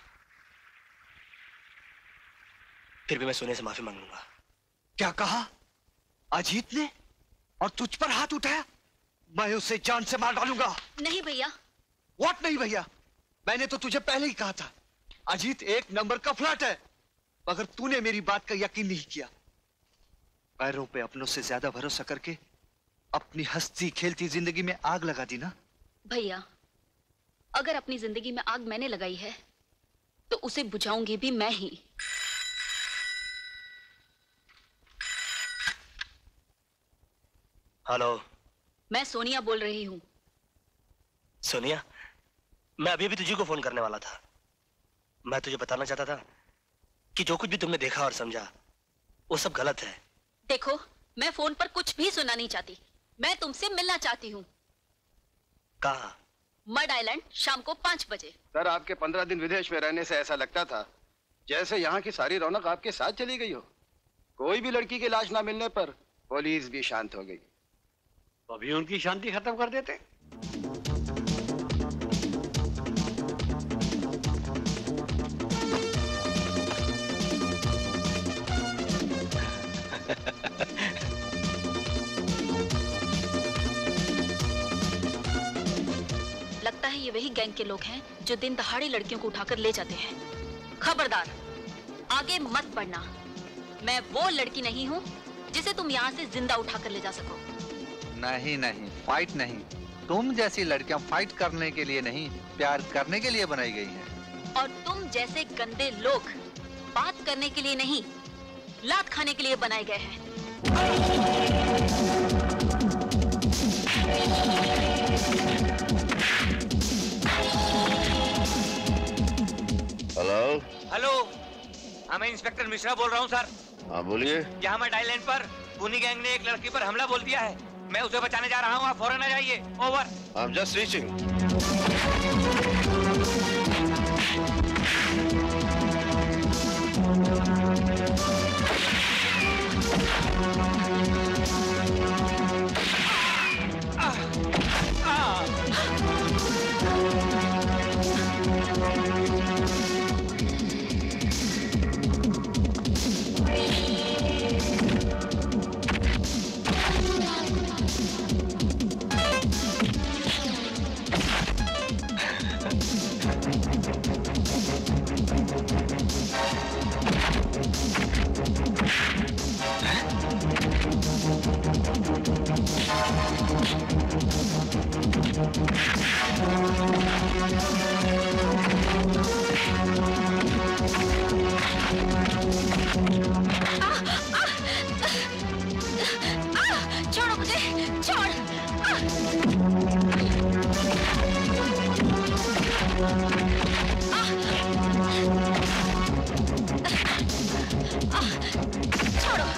फिर भी मैं सोने से माफी मांग लूंगा। क्या कहा? अजीत ने? और तुझ पर हाथ उठाया? मैं उसे जान से मार डालूंगा। नहीं भैया। व्हाट नहीं भैया? मैंने तो तुझे पहले ही कहा था, अजीत एक नंबर का फ्लर्ट है, मगर तूने मेरी बात का यकीन नहीं किया। पैरों पे अपनों से ज्यादा भरोसा करके अपनी हंसती खेलती जिंदगी में आग लगा दी ना। भैया, अगर अपनी जिंदगी में आग मैंने लगाई है तो उसे बुझाऊंगी भी मैं ही। हेलो, मैं सोनिया बोल रही हूँ। सोनिया, मैं अभी भी तुझे को फोन करने वाला था। मैं तुझे बताना चाहता था कि जो कुछ भी तुमने देखा और समझा वो सब गलत है। देखो, मैं फोन पर कुछ भी सुनना नहीं चाहती, मैं तुमसे मिलना चाहती हूँ। कहाँ? मड आइलैंड, शाम को 5 बजे। सर, आपके 15 दिन विदेश में रहने से ऐसा लगता था जैसे यहाँ की सारी रौनक आपके साथ चली गई हो। कोई भी लड़की की लाश ना मिलने पर पुलिस भी शांत हो गई। अभी उनकी शांति खत्म कर देते। लगता है ये वही गैंग के लोग हैं जो दिन दहाड़े लड़कियों को उठाकर ले जाते हैं। खबरदार, आगे मत बढ़ना। मैं वो लड़की नहीं हूँ जिसे तुम यहाँ से जिंदा उठाकर ले जा सको। नहीं नहीं, फाइट नहीं। तुम जैसी लड़कियां फाइट करने के लिए नहीं, प्यार करने के लिए बनाई गई हैं। और तुम जैसे गंदे लोग बात करने के लिए नहीं, लात खाने के लिए बनाए गए हैं। हेलो हेलो, मैं इंस्पेक्टर मिश्रा बोल रहा हूँ सर। हाँ बोलिए। यहाँ मैं आइलैंड पर पुनी गैंग ने एक लड़की पर हमला बोल दिया है। मैं उसे बचाने जा रहा हूँ, आप फौरन आ जाइए। ओवर। I'm just reaching. छोड़ो मुझे, छोड़। छोड़ो।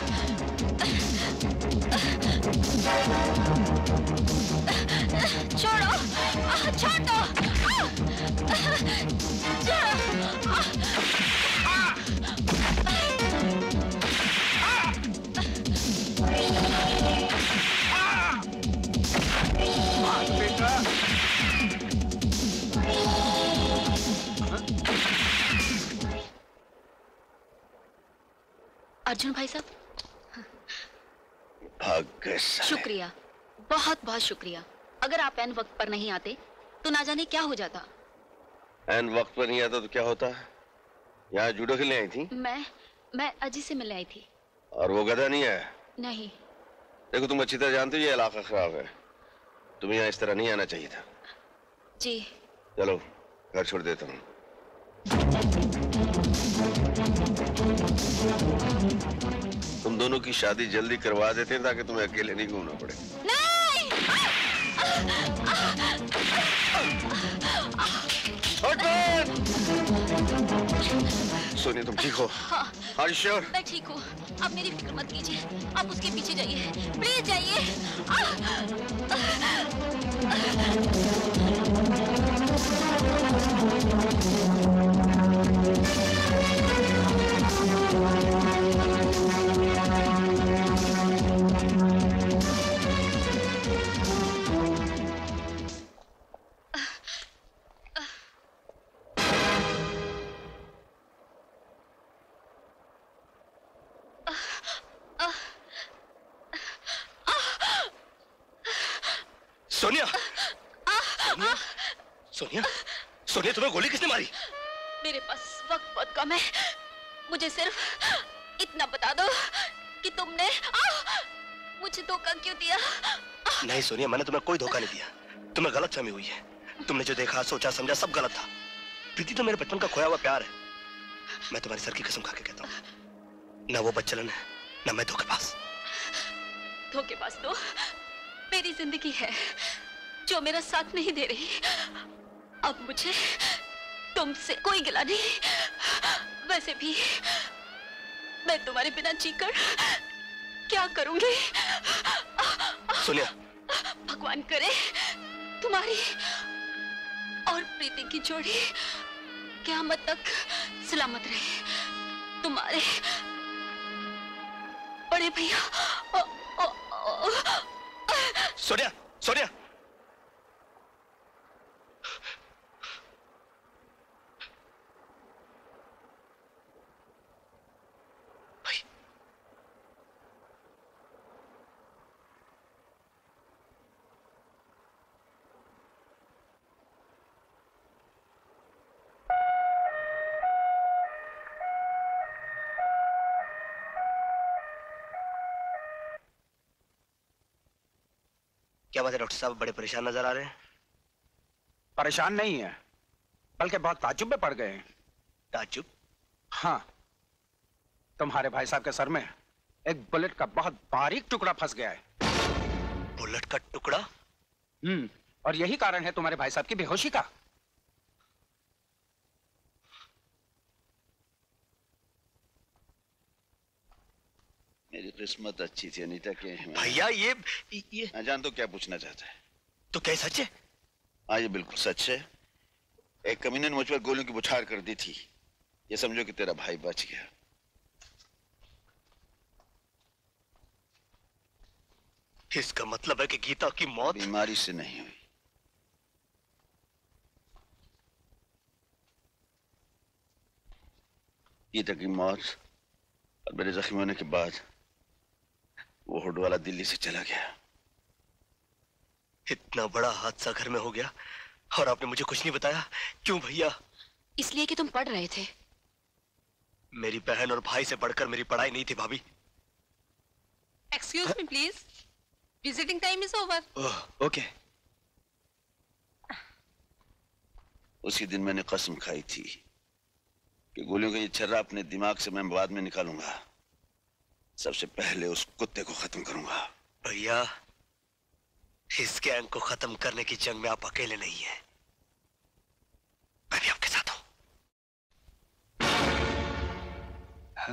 छोड़ो, छोड़ दो। अर्जुन भाई साहब, भाग गए साले। शुक्रिया, बहुत बहुत शुक्रिया। अगर आप एन वक्त पर नहीं आते तो ना जाने क्या हो जाता। एन वक्त पर नहीं आता तो क्या होता? यहाँ जूडो खेलने आई थी? मैं अजीत से मिलने आई थी। और वो गधा नहीं आया? नहीं। देखो, तुम अच्छी तरह जानते हो ये इलाका खराब है, तुम्हें यहाँ इस तरह नहीं आना चाहिए था। जी। चलो घर छोड़ देता हूँ। तुम दोनों की शादी जल्दी करवा देते हैं ताकि तुम्हें अकेले नहीं घूमना पड़े। सोनिया तुम ठीक हो? हाँ। Are you sure? मैं ठीक हूँ। आप मेरी फिक्र मत कीजिए। आप उसके पीछे जाइए। प्लीज जाइए। सोनिया! सोनिया! सोनिया! सोनिया तुम्हें गोली किसने मारी? मेरे पास वक्त बहुत कम है। मुझे सिर्फ इतना बता दो कि तुमने मुझे धोखा क्यों दिया? नहीं सोनिया, मैंने तुम्हें कोई धोखा नहीं दिया। तुम्हें गलतफहमी हुई है। तुमने जो देखा, सोचा, समझा सब गलत था। प्रीति तो मेरे बचपन का खोया हुआ प्यार है। मैं तुम्हारी सर की कसम खा के कहता हूँ, ना वो बच्चलन है, ना मैं धोखेबाज। धोखेबाज तो मेरी जिंदगी है जो मेरा साथ नहीं दे रही। अब मुझे तुमसे कोई गिला नहीं। वैसे भी मैं तुम्हारे बिना जीकर क्या करूंगी? सोनिया! भगवान करे तुम्हारी और प्रीति की जोड़ी क़यामत तक सलामत रहे। तुम्हारे बड़े भैया। सोनिया! सोनिया! क्या बात है डॉक्टर साहब, बड़े परेशान नजर आ रहे हैं? परेशान नहीं है, बल्कि बहुत ताज्जुब में पड़ गए हैं। ताज्जुब? हाँ, तुम्हारे भाई साहब के सर में एक बुलेट का बहुत बारीक टुकड़ा फंस गया है। बुलेट का टुकड़ा? और यही कारण है तुम्हारे भाई साहब की बेहोशी का। मेरी किस्मत अच्छी थी अनीता के। भैया ये मैं जान तो क्या पूछना चाहता है। तो क्या सच है? हाँ, ये बिल्कुल सच है। एक कमीने ने मुझ पर गोलियों की बौछार कर दी थी। ये समझो कि तेरा भाई बच गया। इसका मतलब है कि गीता की मौत बीमारी से नहीं हुई। गीता की मौत और मेरे जख्मी होने के बाद वो हुड वाला दिल्ली से चला गया। इतना बड़ा हादसा घर में हो गया और आपने मुझे कुछ नहीं बताया। क्यों भैया? इसलिए कि तुम पढ़ रहे थे। मेरी बहन और भाई से बढ़कर मेरी पढ़ाई नहीं थी भाभी। Excuse me, please. Visiting time is over. Okay. उसी दिन मैंने कसम खाई थी कि गोलियों का ये छर्रा अपने दिमाग से मैं बाद में निकालूंगा। सबसे पहले उस कुत्ते को खत्म करूंगा। भैया, इस गैंग को खत्म करने की जंग में आप अकेले नहीं हैं। मैं भी आपके साथ हूं। हाँ?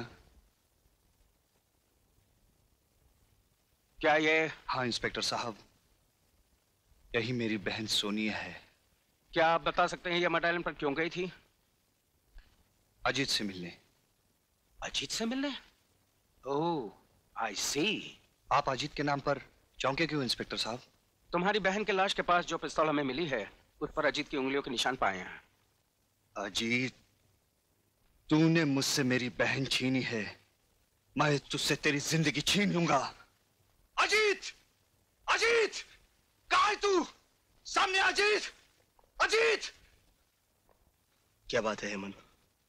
क्या ये? हाँ इंस्पेक्टर साहब, यही मेरी बहन सोनिया है। क्या आप बता सकते हैं ये मर्डर आइलैंड पर क्यों गई थी? अजीत से मिलने। अजीत से मिलने? ओह, आई सी। आप अजीत के नाम पर चौंके क्यों इंस्पेक्टर साहब? तुम्हारी बहन के लाश के पास जो पिस्तौल हमें मिली है, उस पर अजीत की उंगलियों के निशान पाए हैं। अजीत, तूने मुझसे मेरी बहन छीनी है, मैं तुझसे तेरी जिंदगी छीन लूंगा। अजीत! अजीत! कहाँ है तू? सामने अजीत! अजीत! क्या बात है हेमंत?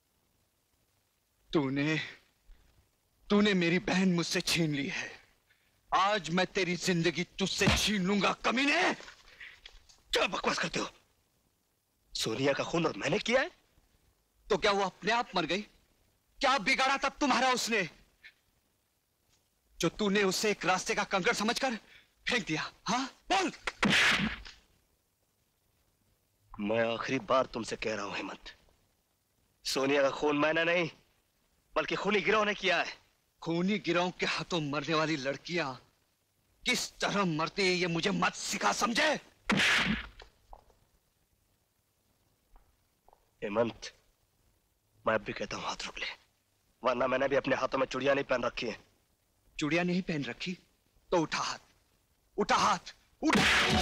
तूने मेरी बहन मुझसे छीन ली है। आज मैं तेरी जिंदगी तुझसे छीन लूंगा कमीने। क्या बकवास करते हो? सोनिया का खून और मैंने किया है? तो क्या वो अपने आप मर गई? क्या बिगाड़ा तब तुम्हारा उसने? जो तूने उसे एक रास्ते का कंकड़ समझकर फेंक दिया? हाँ, बोल। मैं आखिरी बार तुमसे कह रहा हूं हेमंत, सोनिया का खून मैंने नहीं बल्कि खूनी गिरोह ने किया है। खूनी गिरोह के हाथों मरने वाली लड़कियां किस तरह मरती है ये मुझे मत सिखा, समझे? हेमंत, मैं अब भी कहता हूं हाथ रोक ले, वरना मैंने भी अपने हाथों में चूड़ियां नहीं पहन रखी है। चूड़ियां नहीं पहन रखी तो उठा हाथ, उठा हाथ, उठा।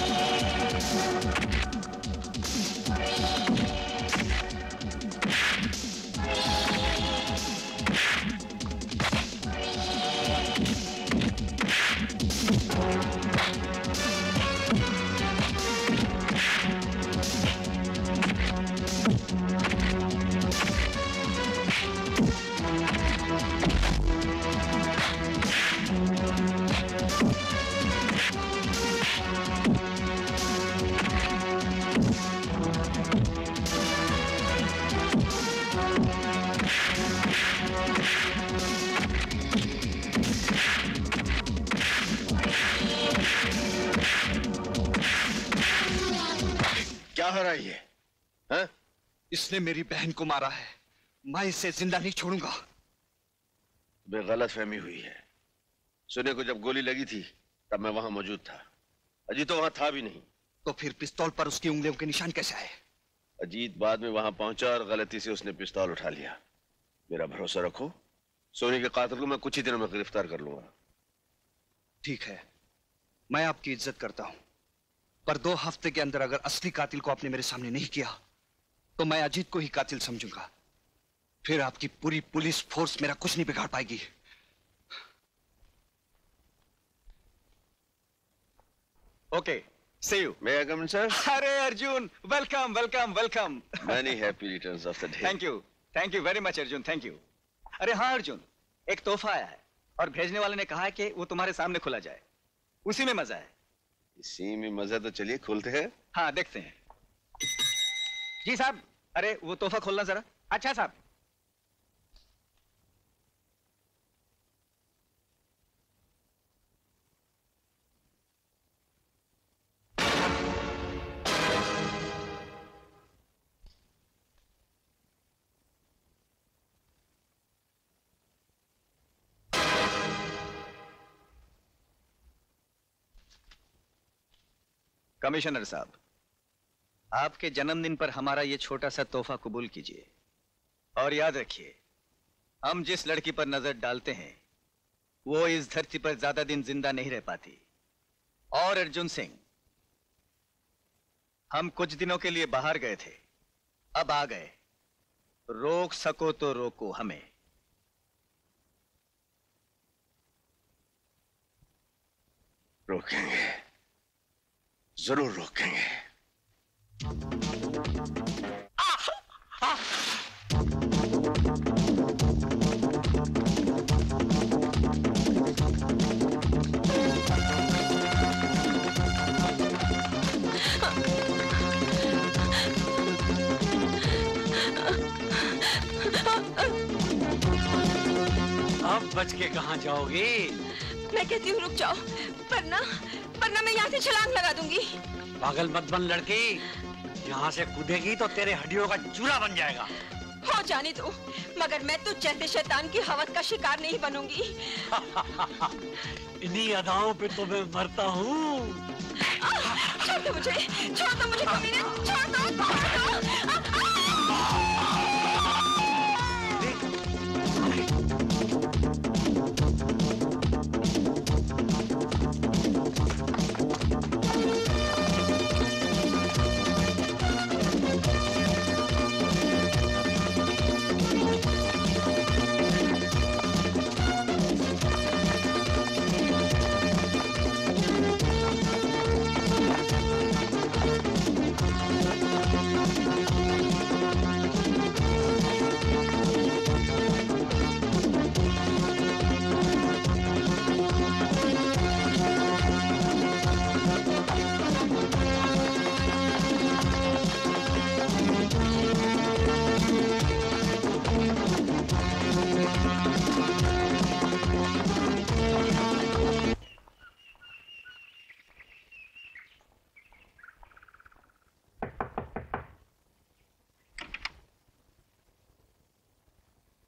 क्या हो रहा है ये? हाँ? इसने मेरी बहन को मारा है, मैं इसे जिंदा नहीं छोड़ूंगा। तुम्हें गलत फहमी हुई है। सोनिया को जब गोली लगी थी तब मैं वहां मौजूद था, अजीत तो वहां था भी नहीं। तो फिर पिस्तौल पर उसकी उंगलियों के निशान कैसे आए? अजीत बाद में वहां पहुंचा और गलती से उसने पिस्तौल उठा लिया। मेरा भरोसा रखो, सोनी के कातिल को मैं कुछ ही दिनों में गिरफ्तार कर लूंगा। ठीक है, मैं आपकी इज्जत करता हूं, पर 2 हफ्ते के अंदर अगर असली कातिल को आपने मेरे सामने नहीं किया तो मैं अजीत को ही कातिल समझूंगा। फिर आपकी पूरी पुलिस फोर्स मेरा कुछ नहीं बिगाड़ पाएगी। Okay, see you. May I come in, sir? अरे Arjun, welcome welcome welcome. Many happy returns of the day. Thank you very much Arjun, thank you. अरे हाँ अर्जुन, एक तोहफा आया है और भेजने वाले ने कहा है कि वो तुम्हारे सामने खुला जाए, उसी में मजा है। इसी में मजा तो चलिए खोलते हैं। हाँ देखते हैं। जी साहब, अरे वो तोहफा खोलना जरा। अच्छा साहब। कमिश्नर साहब, आपके जन्मदिन पर हमारा ये छोटा सा तोहफा कबूल कीजिए और याद रखिए, हम जिस लड़की पर नजर डालते हैं वो इस धरती पर ज्यादा दिन जिंदा नहीं रह पाती। और अर्जुन सिंह, हम कुछ दिनों के लिए बाहर गए थे, अब आ गए, रोक सको तो रोको हमें। रोकेंगे, जरूर रोकेंगे। अब बच के कहाँ जाओगी? मैं कहती हूँ रुक जाओ, वरना मैं यहाँ से छलांग लगा दूंगी। पागल मत बन लड़की, यहाँ से कूदेगी तो तेरे हड्डियों का चूरा बन जाएगा। हो जाने दो, मगर मैं तो जैसे शैतान की हवस का शिकार नहीं बनूंगी। इन्हीं अदाओं पे तो मैं मरता हूँ। छोड़ दो मुझे कमीने, छोड़ दो।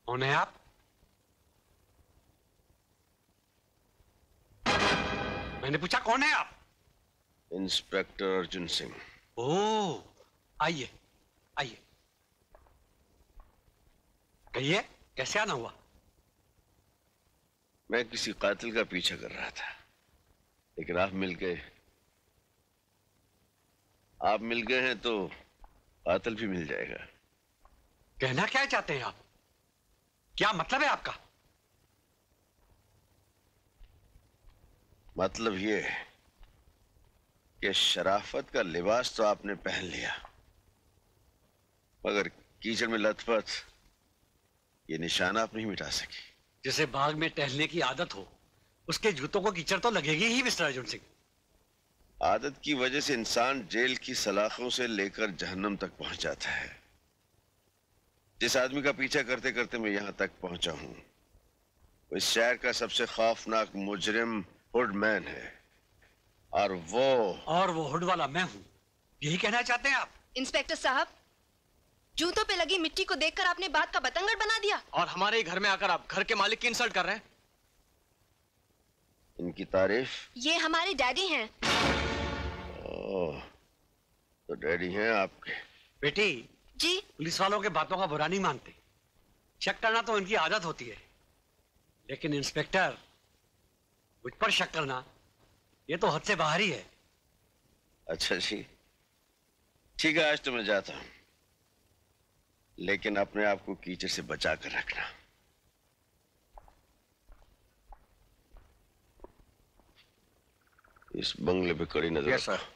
कौन है आप? मैंने पूछा कौन है आप? इंस्पेक्टर अर्जुन सिंह। ओह, आइए आइए। कहिए, कैसे आना हुआ? मैं किसी कातिल का पीछा कर रहा था, लेकिन आप मिल गए। आप मिल गए हैं तो कातिल भी मिल जाएगा। कहना क्या चाहते हैं आप? क्या मतलब है आपका? मतलब ये है कि शराफत का लिबास तो आपने पहन लिया, मगर कीचड़ में लथपथ ये निशान आप नहीं मिटा सके। जिसे बाग में टहलने की आदत हो, उसके जूतों को कीचड़ तो लगेगी ही मिस्टर अर्जुन सिंह। आदत की वजह से इंसान जेल की सलाखों से लेकर जहन्नम तक पहुंच जाता है। जिस आदमी का पीछा करते करते मैं यहां तक पहुंचा हूं, वो इस शहर का सबसे खौफनाक मुजरिम हुडमैन है, और वो हुड वाला मैं हूं। यही कहना चाहते हैं आप? इंस्पेक्टर साहब, जूतों पे लगी मिट्टी को देखकर आपने बात का बतंगड़ बना दिया। और हमारे घर में आकर आप घर के मालिक की इंसल्ट कर रहे हैं। इनकी तारीफ? ये हमारे डैडी हैं। ओह, तो डैडी हैं आपके? बेटी जी। पुलिस वालों के बातों का बुरा नहीं मानते, शक करना तो उनकी आदत होती है, लेकिन इंस्पेक्टर मुझ पर शक करना ये तो हद से बाहर ही है। अच्छा जी, ठीक है, आज तो मैं जाता हूं, लेकिन अपने आप को कीचड़ से बचा कर रखना। इस बंगले पे कड़ी नजर यस सर।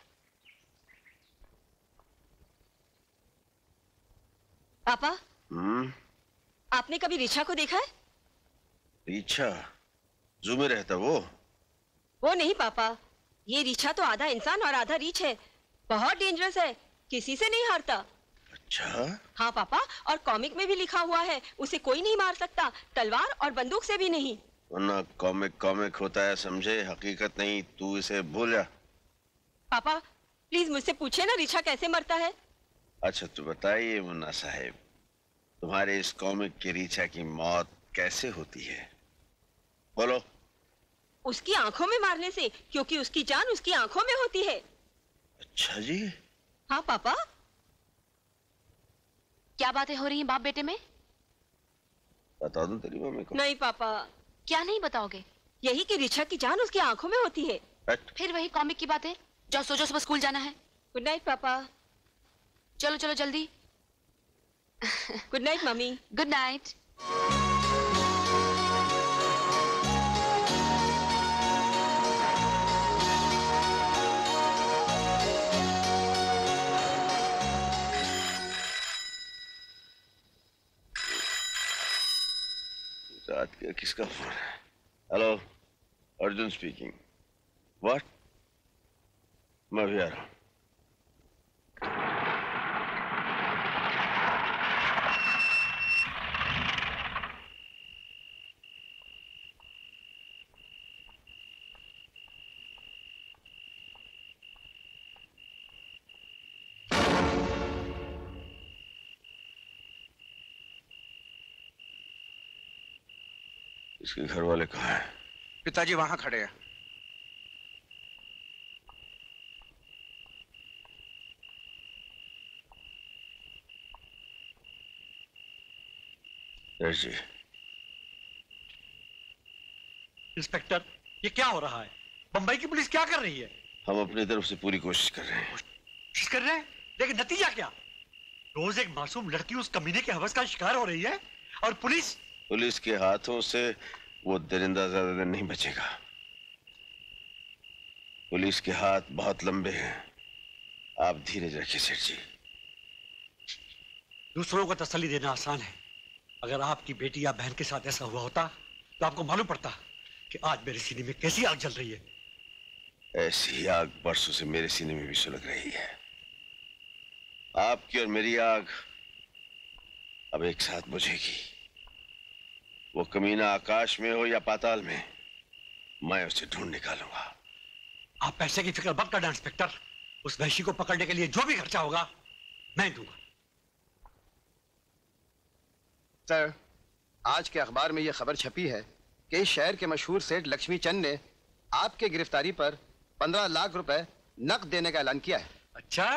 पापा, आपने कभी रिचा को देखा है? रिचा? जू में रहता वो नहीं पापा, ये रिचा तो आधा इंसान और आधा रीछ है। बहुत डेंजरस है, किसी से नहीं हारता। अच्छा? हाँ पापा, और कॉमिक में भी लिखा हुआ है, उसे कोई नहीं मार सकता, तलवार और बंदूक से भी नहीं। वरना कॉमिक कॉमिक होता है, समझे, हकीकत नहीं। तू इसे भूल जा। पापा प्लीज मुझसे पूछे ना रिचा कैसे मरता है। अच्छा तो बताइए मुन्ना साहब, तुम्हारे इस कॉमिक की रिचा की मौत कैसे होती है? बोलो। उसकी आंखों में मारने से, क्योंकि उसकी जान उसकी आंखों में होती है। अच्छा जी। हाँ पापा। क्या बातें हो रही हैं बाप बेटे में? बता दूं तेरी मम्मी को? नहीं पापा। क्या नहीं बताओगे? यही कि रिचा की जान उसकी आंखों में होती है। फिर वही कॉमिक की बातें। जाओ सो जाओ, सुबह स्कूल जाना है। गुड नाइट पापा। चलो चलो जल्दी। Good night mummy. Good night. रात का किसका फोन है? Hello, Arjun speaking. व्हाट? मैं भी आ रहा हूं। इसके घर वाले कहाँ हैं? पिताजी वहां खड़े हैं। जी। इंस्पेक्टर, ये क्या हो रहा है? बंबई की पुलिस क्या कर रही है? हम अपनी तरफ से पूरी कोशिश कर रहे हैं। कोशिश कर रहे हैं, लेकिन नतीजा क्या? रोज एक मासूम लड़की उस कमीने के हवस का शिकार हो रही है, और पुलिस के हाथों से वो दरिंदा ज्यादा दिन नहीं बचेगा। पुलिस के हाथ बहुत लंबे हैं, आप धीरज रखिए सेठ जी। दूसरों को तसल्ली देना आसान है, अगर आपकी बेटी या बहन के साथ ऐसा हुआ होता तो आपको मालूम पड़ता कि आज मेरे सीने में कैसी आग जल रही है। ऐसी आग बरसों से मेरे सीने में भी सुलग रही है। आपकी और मेरी आग अब एक साथ बुझेगी। वो कमीना आकाश में हो या पाताल में, मैं उसे ढूंढ निकालूंगा। आप पैसे की फिक्र मत करना इंस्पेक्टर, उस वहशी को पकड़ने के लिए जो भी खर्चा होगा मैं दूंगा। सर, आज के अखबार में यह खबर छपी है कि इस शहर के मशहूर सेठ लक्ष्मी चंद ने आपके गिरफ्तारी पर 15 लाख रुपए नकद देने का ऐलान किया है। अच्छा?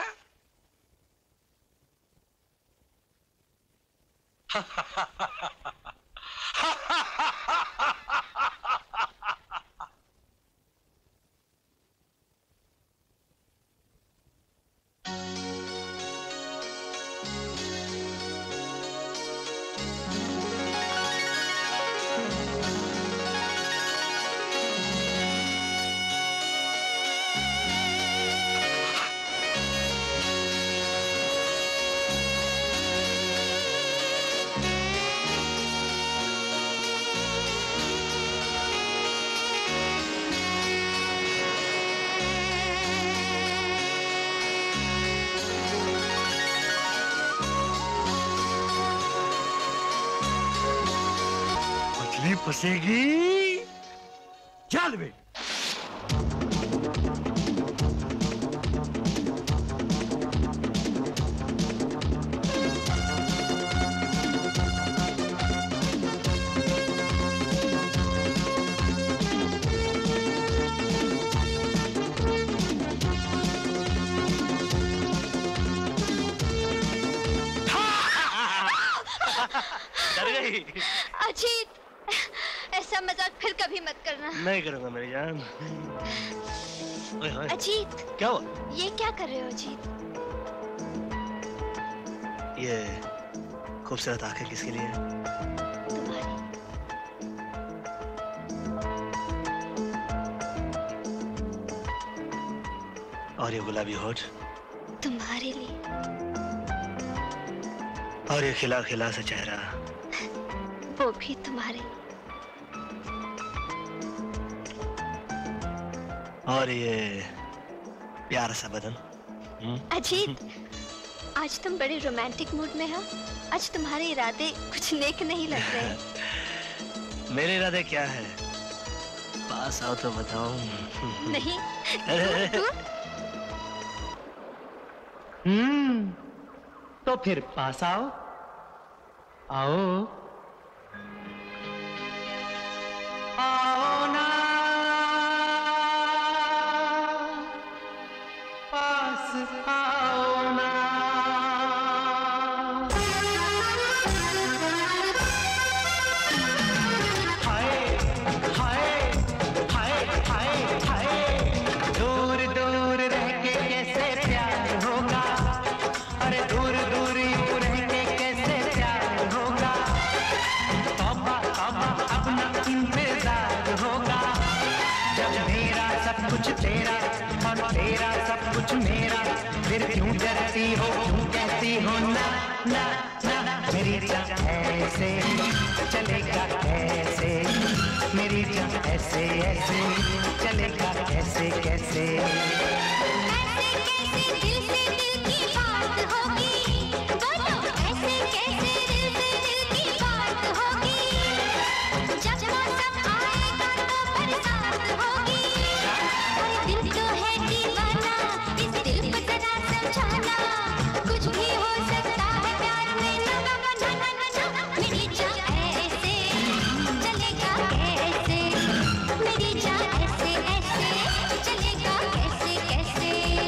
फंसेगी जाल में। डर गई? अजीत, ऐसा मजाक फिर कभी मत करना। नहीं करूंगा मेरी जान। ओए होए। अजीत, क्या हुआ? ये क्या कर रहे हो अजीत? ये खूबसूरत आंखें किसके लिए है? तुम्हारी। और ये गुलाबी होठ? तुम्हारे लिए। और ये खिला खिला सा चेहरा? वो भी तुम्हारे लिए। और ये प्यारा सा बदन? अजीत, आज तुम बड़े रोमांटिक मूड में हो। आज तुम्हारे इरादे कुछ नेक नहीं लग रहे। मेरे इरादे क्या है? पास आओ तो बताऊं। नहीं। तो फिर पास आओ। आओ आओ ना, पास आओ ना। हाय हाय हाय हाय हाय, दूर दूर रह के कैसे प्यार होगा। अरे दूर दूर यूं रह के कैसे प्यार होगा। तौबा तौबा अपना इंतजार होगा। जब मेरा सब कुछ तेरा और तेरा सब कुछ मेरा, फिर क्यों डरती हो, क्यों कहती हो ना ना ना। मेरी जान ऐसे चलेगा कैसे, मेरी जान ऐसे ऐसे चलेगा कैसे कैसे। ऐसे कैसे दिल से दिल की बात होगी, बोलो ऐसे कैसे दिल से दिल की बात होगी। जब मौसम आएगा तो बरसात होगी। अरे दिल तो है दीवाना, इस दिल को जरा समझाना। कुछ भी हो सकता है प्यार में, ना ना ना ना ना। मेरी जान ऐसे चलेगा कैसे, मेरी जान ऐसे ऐसे चलेगा कैसे कैसे।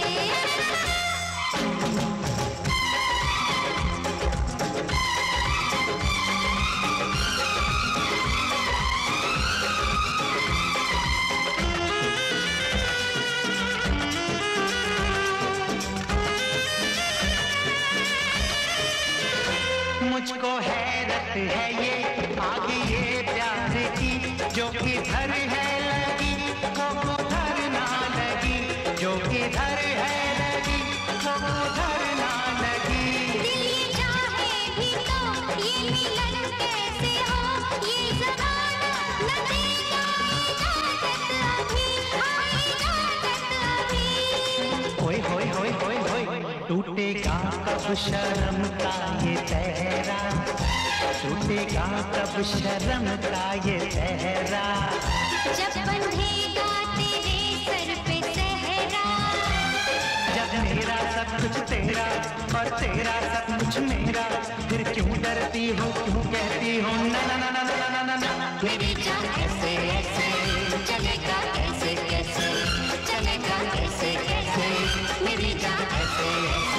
मुझको हैरत है ये आगे ये प्यार की, जो किधर है लगी वो उधर ना लगी। जो किधर है लगी वो उधर ना लगी। दिल चाहे भी तो ये मिलन कैसे हो, ये ज़माना न देगा इजाज़त अभी, हाँ इजाज़त अभी। होय होय होय होय होय, टूटेगा कब शर्म का ये चेहरा, टूटेगा कब शर्म का ये चेहरा। जब बंधेगा तेरे सर पे सहरा, जब मेरा सब कुछ तेरा और तेरा सब कुछ मेरा, फिर क्यों डरती हो, क्यों कहती हो ना ना ना ना ना ना ना ना। मेरी जान ऐसे ऐसे चलेगा, ऐसे कैसे चलेगा, ऐसे कैसे मेरी जान ऐसे ऐसे।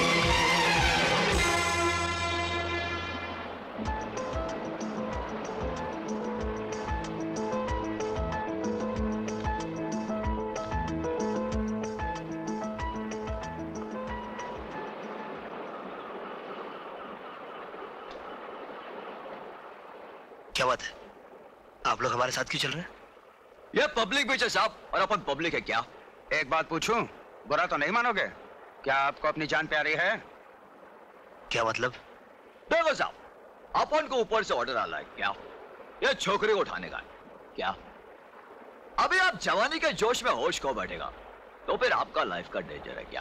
क्या बात है, आप लोग हमारे साथ क्यों चल रहे हैं? ये पब्लिक बीच है साहब, और अपन पब्लिक है क्या? एक बात पूछूं, बुरा तो नहीं मानोगे? क्या आपको अपनी जान प्यारी है? क्या मतलब? देखो साहब, अपन को ऊपर से ऑर्डर आ रहा है क्या? ये छोकरी को उठाने का है क्या? अभी आप जवानी के जोश में होश खो बैठेगा तो फिर आपका लाइफ का डेंजर है क्या?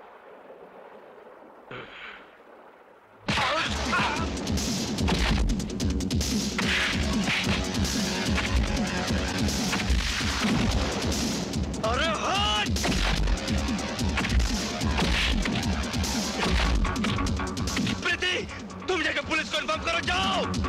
अरे हट! प्रीति, तुम जाकर पुलिस को इन्फॉर्म करो, जाओ।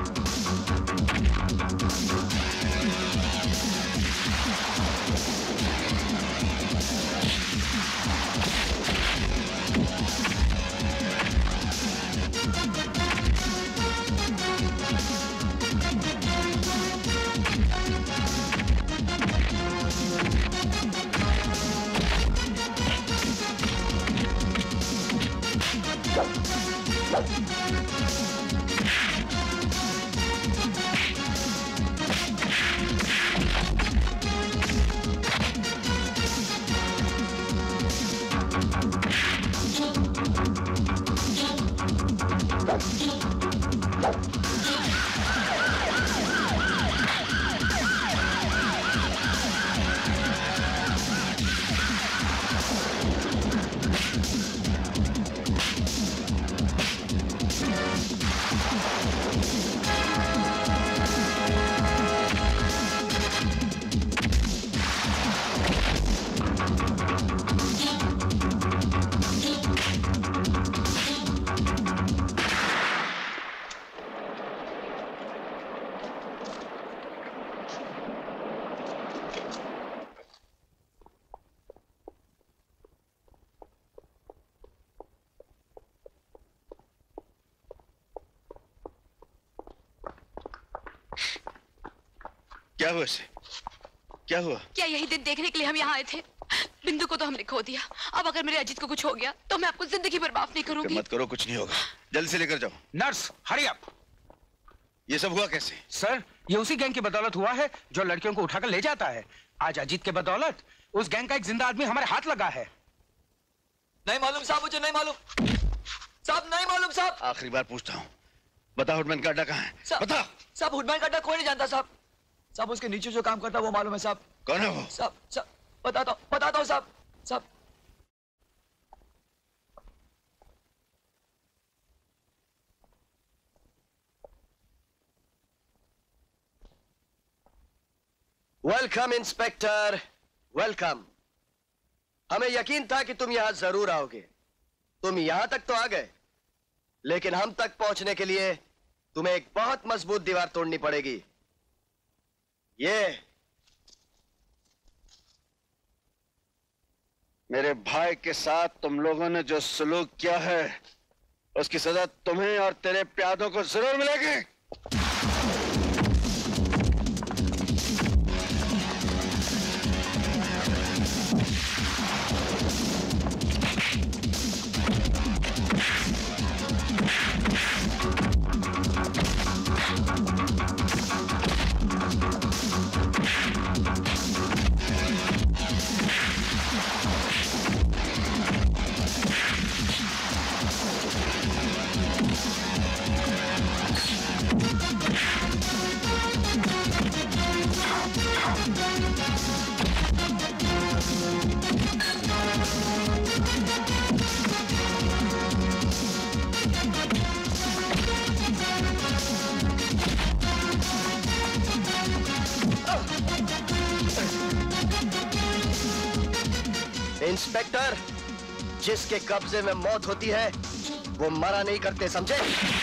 क्या हुआ इसे? क्या हुआ? क्या यही दिन देखने के लिए हम यहाँ आए थे? बिंदु को तो हमने खो दिया, अब अगर मेरे अजीत को कुछ हो गया तो मैं आपको जिंदगी भर माफ नहीं करूंगी। मत करो, कुछ नहीं होगा, जल्दी से लेकर जाओ। Nurse, hurry up. ये सब हुआ कैसे? सर, ये उसी गैंग की बदौलत हुआ है जो लड़कियों को उठाकर ले जाता है। आज अजीत के बदौलत उस गैंग का एक जिंदा आदमी हमारे हाथ लगा है। नहीं मालूम साहब, मुझे नहीं मालूम साहब, नहीं मालूम साहब। आखिरी बार पूछता हूँ, बता हुडमैन का अड्डा कहाँ है? बता। साहब, हुडमैन का अड्डा कोई नहीं जानता साहब। साहब, उसके नीचे जो काम करता है वो मालूम है साहब। कौन है वो? साहब बताता हूँ साहब। साहब, वेलकम इंस्पेक्टर, वेलकम। हमें यकीन था कि तुम यहां जरूर आओगे। तुम यहां तक तो आ गए, लेकिन हम तक पहुंचने के लिए तुम्हें एक बहुत मजबूत दीवार तोड़नी पड़ेगी। ये मेरे भाई के साथ तुम लोगों ने जो सलूक किया है उसकी सजा तुम्हें और तेरे प्यादों को जरूर मिलेगी। इंस्पेक्टर, जिसके कब्जे में मौत होती है वो मरा नहीं करते, समझे?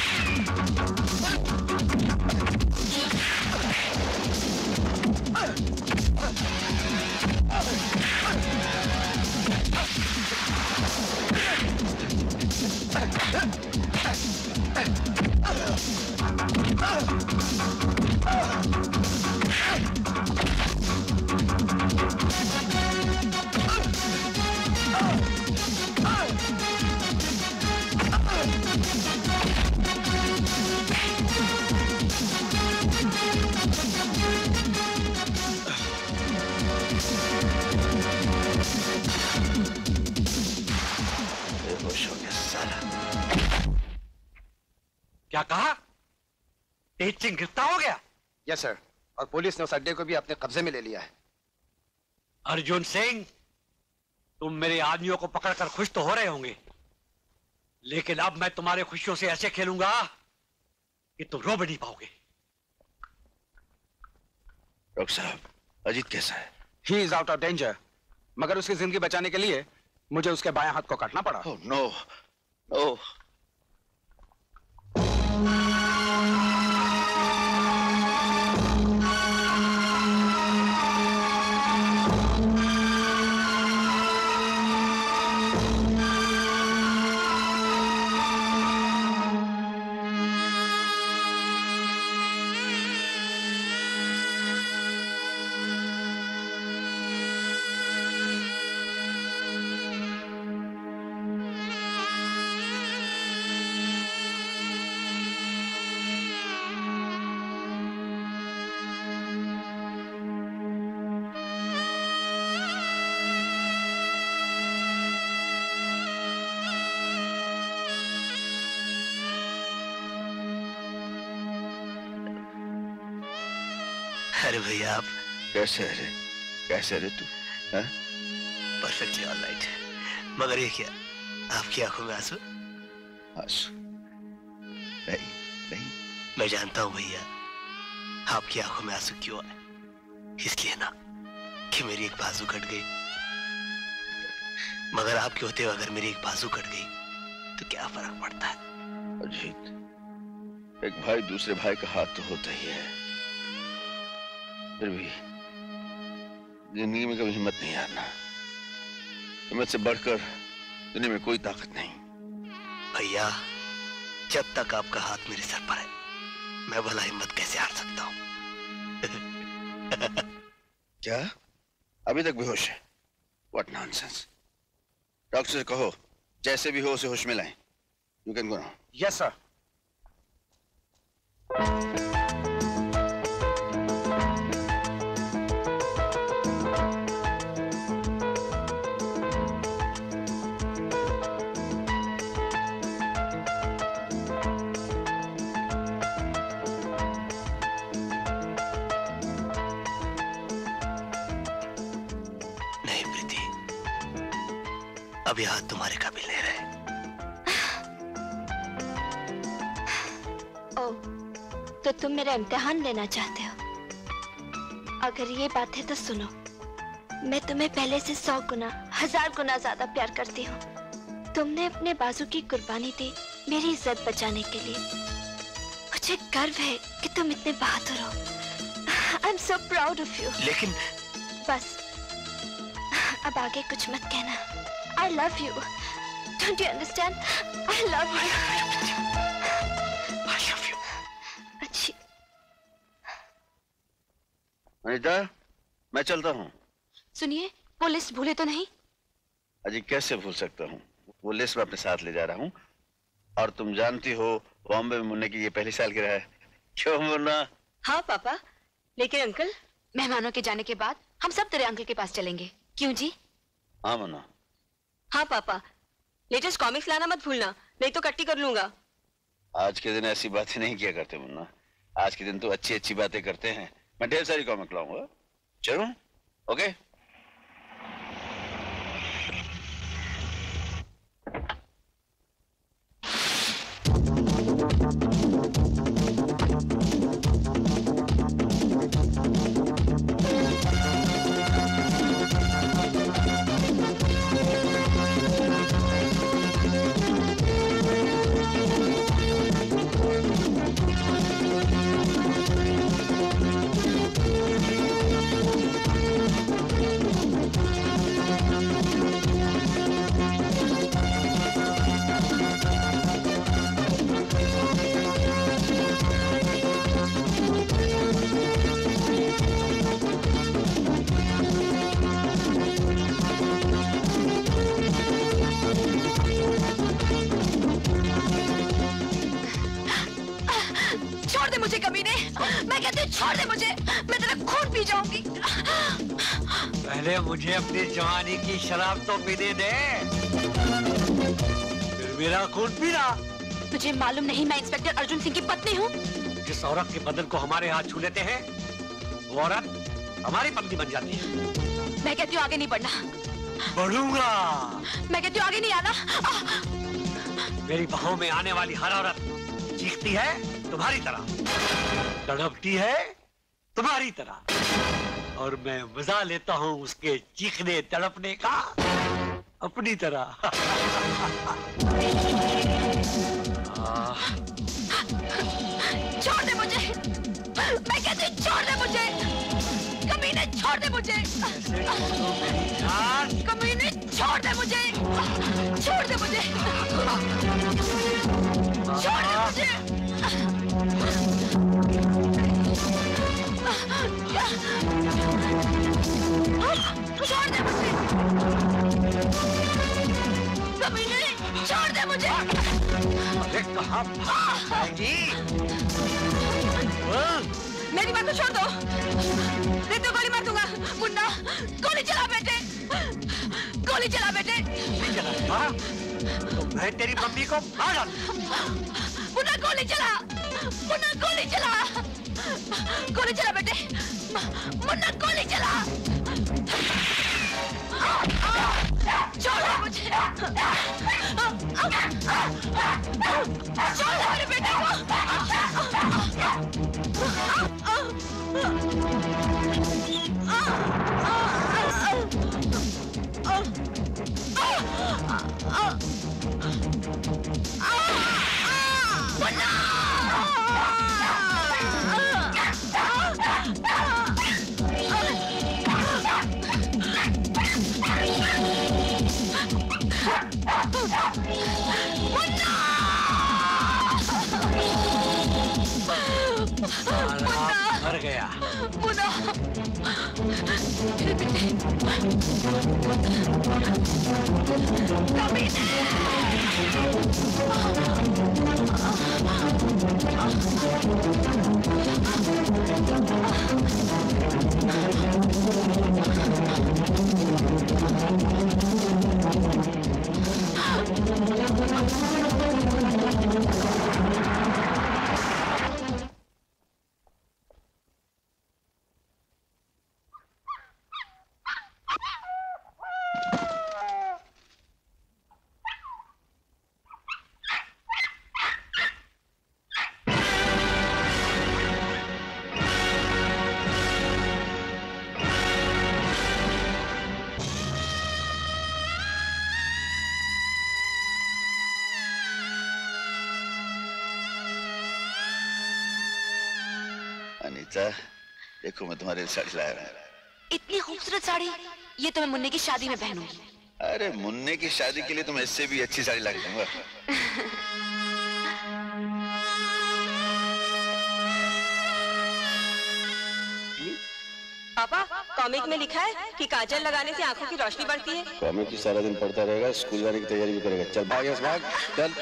क्या कहा? तेज सिंह गिरफ्तार हो गया? यस सर, और पुलिस ने उस अड्डे को भी अपने कब्जे में ले लिया है। अर्जुन सिंह, तुम मेरे आदमियों को पकड़कर खुश तो हो रहे होंगे, लेकिन अब मैं तुम्हारे खुशियों से ऐसे खेलूंगा कि तुम रो भी नहीं पाओगे। डॉक्टर साहब, अजीत कैसा है? He is out of danger, मगर उसकी जिंदगी बचाने के लिए मुझे उसके बाएं हाथ को काटना पड़ा। Oh no, oh. अरे भैया आप कैसे रे? कैसे रे तू? Perfectly alright. मगर ये क्या, आपकी आंखों में आंसू? आंसू नहीं, नहीं। मैं जानता हूँ भैया आपकी आंखों में आंसू क्यों आए, इसलिए ना कि मेरी एक बाजू कट गई। मगर आपके होते हुए अगर मेरी एक बाजू कट गई तो क्या फर्क पड़ता है? अजीत, एक भाई दूसरे भाई का हाथ तो होता ही है, फिर भी जिंदगी में कभी हिम्मत नहीं हारना। हिम्मत से बढ़कर दुनिया में कोई ताकत नहीं। भैया जब तक आपका हाथ मेरे सर पर है मैं भला हिम्मत कैसे हार सकता हूँ? क्या अभी तक बेहोश है? What nonsense. डॉक्टर से कहो जैसे भी हो उसे होश में लाएं। You can go now. Yes sir. अभी हाथ तुम्हारे काबिल नहीं रहे। ओह, तो तुम मेरा इम्तिहान लेना चाहते हो? अगर ये बात है तो सुनो, मैं तुम्हें पहले से 100 गुना 1000 गुना ज्यादा प्यार करती हूँ। तुमने अपने बाजू की कुर्बानी दी मेरी इज्जत बचाने के लिए। मुझे गर्व है कि तुम इतने बहादुर हो। I am so proud of you. लेकिन बस अब आगे कुछ मत कहना। I love you. Don't you understand? I love you. I love you. अच्छी। अनीता, मैं चलता हूँ। सुनिए, वो लिस्ट भूले तो नहीं? अजी कैसे भूल सकता हूँ, वो लिस्ट मैं अपने साथ ले जा रहा हूँ। और तुम जानती हो बॉम्बे में मुन्ने की ये पहली सालगिरह है। क्यों मुन्ना? हाँ पापा, लेकिन अंकल मेहमानों के जाने के बाद हम सब तेरे अंकल के पास चलेंगे, क्यों जी? हाँ मुन्ना। हाँ पापा, लेटेस्ट कॉमिक्स लाना मत भूलना, नहीं तो कट्टी कर लूंगा। आज के दिन ऐसी बातें नहीं किया करते मुन्ना, आज के दिन तो अच्छी अच्छी बातें करते हैं। मैं ढेर सारी कॉमिक लाऊंगा। चलूं? ओके? छोड़ दे मुझे, मैं तेरा खून पी जाऊंगी। पहले मुझे अपनी जवानी की शराब तो पीने दे, फिर मेरा खून पीना। तुझे मालूम नहीं मैं इंस्पेक्टर अर्जुन सिंह की पत्नी हूँ? जिस औरत के बदन को हमारे हाथ छू लेते हैं, वो औरत हमारी पत्नी बन जाती है। मैं कहती हूँ आगे नहीं बढ़ना। बढ़ूंगा। मैं कहती हूँ आगे नहीं आना। मेरी बाहों में आने वाली हर औरत चीखती है तुम्हारी तरह, तड़पती है तुम्हारी तरह, और मैं मजा लेता हूँ उसके चीखने तड़पने का अपनी तरह। छोड़ दे मुझे, मैं कहती हूँ छोड़ दे मुझे, कमीने छोड़ दे मुझे, कमीने छोड़ दे मुझे, छोड़ दे मुझे, छोड़ दे मुझे। छोड़ दे मुझे, कमीने छोड़ दे मुझे। अरे कहाँ भाग जाएगी? मेरी बात तो छोड़ दो, नहीं तो गोली मार दूंगा। मुन्ना गोली चला बेटे, गोली चला बेटे। गोली चला? हाँ? तो मैं तेरी मम्मी को मार डालूंगा। मुन्ना गोली चला, मुन्ना गोली चला, गोली चला बेटे, मुन्ना गोली चला। छोड़ दे मुझे, छोड़ दे मेरे बेटे को। मर गया। मुन्ना मेरे बेटे, कमीने। अनीता, देखो मैं तुम्हारे लिए साड़ी लाया हूं। इतनी खूबसूरत साड़ी, ये तो मैं मुन्ने की शादी में पहनूंगी। अरे मुन्ने की शादी के लिए तो मैं इससे भी अच्छी साड़ी ला के दूंगा। पापा, कॉमिक में लिखा है कि काजल लगाने से आंखों की रोशनी बढ़ती है। कॉमिक की सारा दिन पढ़ता रहेगा, स्कूल जाने की तैयारी भी करेगा। चल भाग यहाँ से, भाग चल।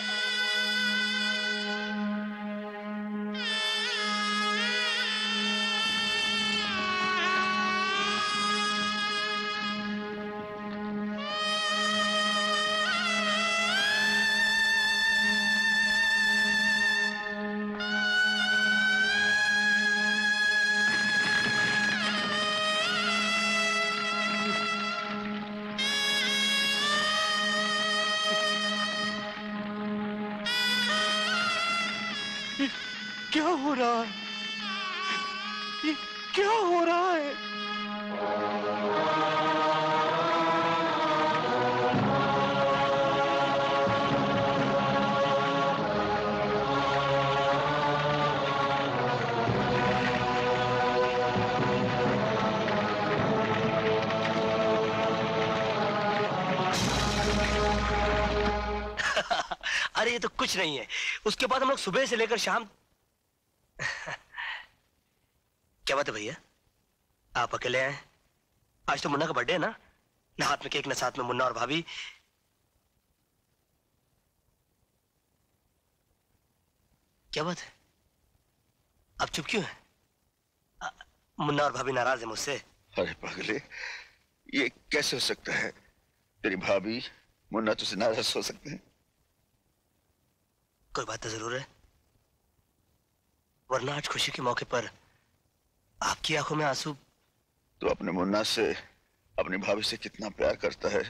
क्या हो रहा है? ये क्या हो रहा है? अरे ये तो कुछ नहीं है। उसके बाद हम लोग सुबह से लेकर शाम क्या बात है भैया, आप अकेले आए? आज तो मुन्ना का बर्थडे है ना? न हाथ में केक न साथ में मुन्ना और भाभी। क्या बात है, आप चुप क्यों हैं? मुन्ना और भाभी नाराज है मुझसे। अरे पगले, ये कैसे हो सकता है? तेरी भाभी मुन्ना तुझसे नाराज हो सकते हैं? कोई बात तो जरूर है, वरना आज खुशी के मौके पर आपकी आंखों में आंसू। तो अपने मुन्ना से, अपनी भाभी से कितना प्यार करता है,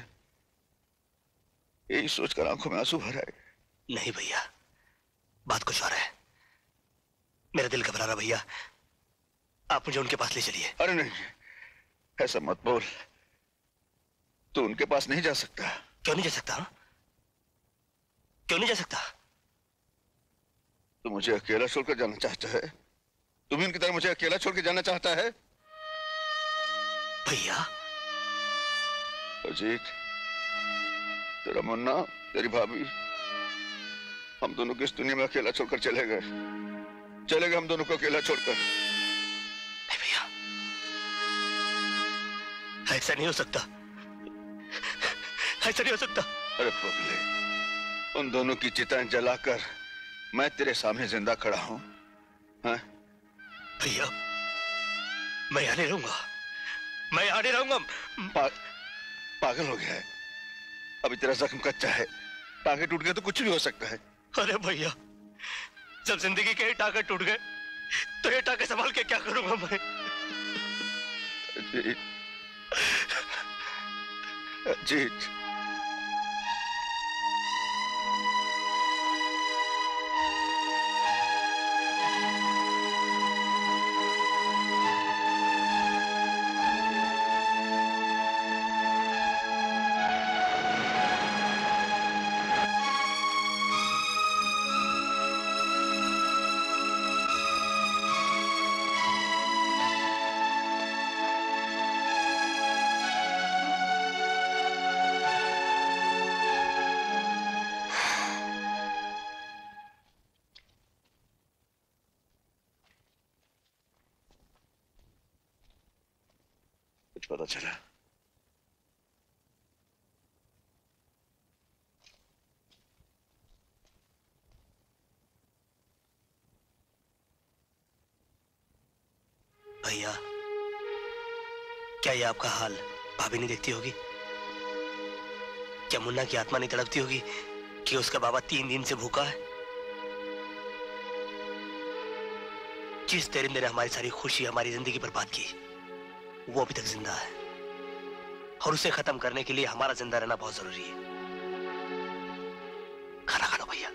यही सोचकर आंखों में आंसू भर आए। नहीं भैया, बात कुछ और है। मेरा दिल घबरा रहा भैया, आप मुझे उनके पास ले चलिए। अरे नहीं, ऐसा मत बोल। तू उनके पास नहीं जा सकता। क्यों नहीं जा सकता? क्यों नहीं जा सकता? तू मुझे अकेला छोड़कर जाना चाहता है? तू भी उनकी तरह मुझे अकेला छोड़ के जाना चाहता है? भैया। अजीत, तेरा मुन्ना, तेरी भाभी, हम दोनों को इस दुनिया में अकेला छोड़कर चले गए हम दोनों को अकेला छोड़कर। नहीं भैया, ऐसा नहीं हो सकता, ऐसा नहीं हो सकता। अरे पगले, उन दोनों की चिताएं जलाकर मैं तेरे सामने जिंदा खड़ा हूं। भैया, मैं यहाँ नहीं रहूंगा, मैं यहाँ नहीं रहूंगा। पागल हो गया है? अभी तेरा जख्म कच्चा है, टांके टूट गए तो कुछ भी हो सकता है। अरे भैया, जब जिंदगी के ही टांके टूट गए तो ये टांके संभाल के क्या करूंगा मैं? अजीत, अजीत, पता चला? भैया, क्या ये आपका हाल भाभी नहीं देखती होगी? क्या मुन्ना की आत्मा नहीं तड़पती होगी कि उसका बाबा 3 दिन से भूखा है? जिस तेरिंदे ने हमारी सारी खुशी, हमारी जिंदगी बर्बाद की, वो अभी तक जिंदा है और उसे खत्म करने के लिए हमारा जिंदा रहना बहुत जरूरी है। खाना खा लो भैया।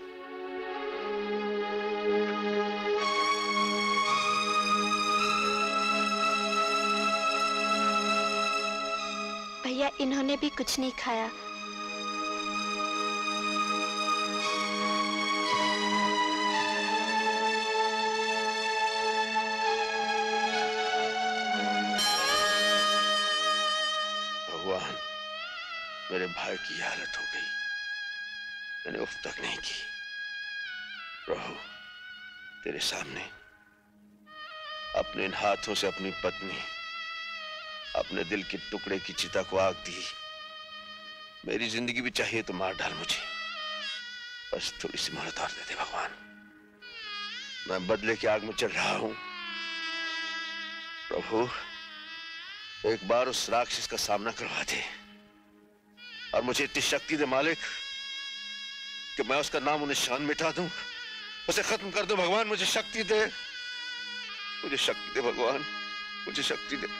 भैया, इन्होंने भी कुछ नहीं खाया। मेरे भाई की हालत हो गई, मैंने उफ तक नहीं की। प्रभु, तेरे सामने अपने इन हाथों से अपनी पत्नी, अपने दिल के टुकड़े की चिता को आग दी। मेरी जिंदगी भी चाहिए तो मार डाल मुझे, बस थोड़ी सी मोहलत और दे दे भगवान। मैं बदले की आग में चल रहा हूं। प्रभु, एक बार उस राक्षस का सामना करवा दे और मुझे इतनी शक्ति दे मालिक कि मैं उसका नाम निशान मिटा दूं, उसे खत्म कर दूं। भगवान, मुझे शक्ति दे, मुझे शक्ति दे भगवान, मुझे शक्ति दे।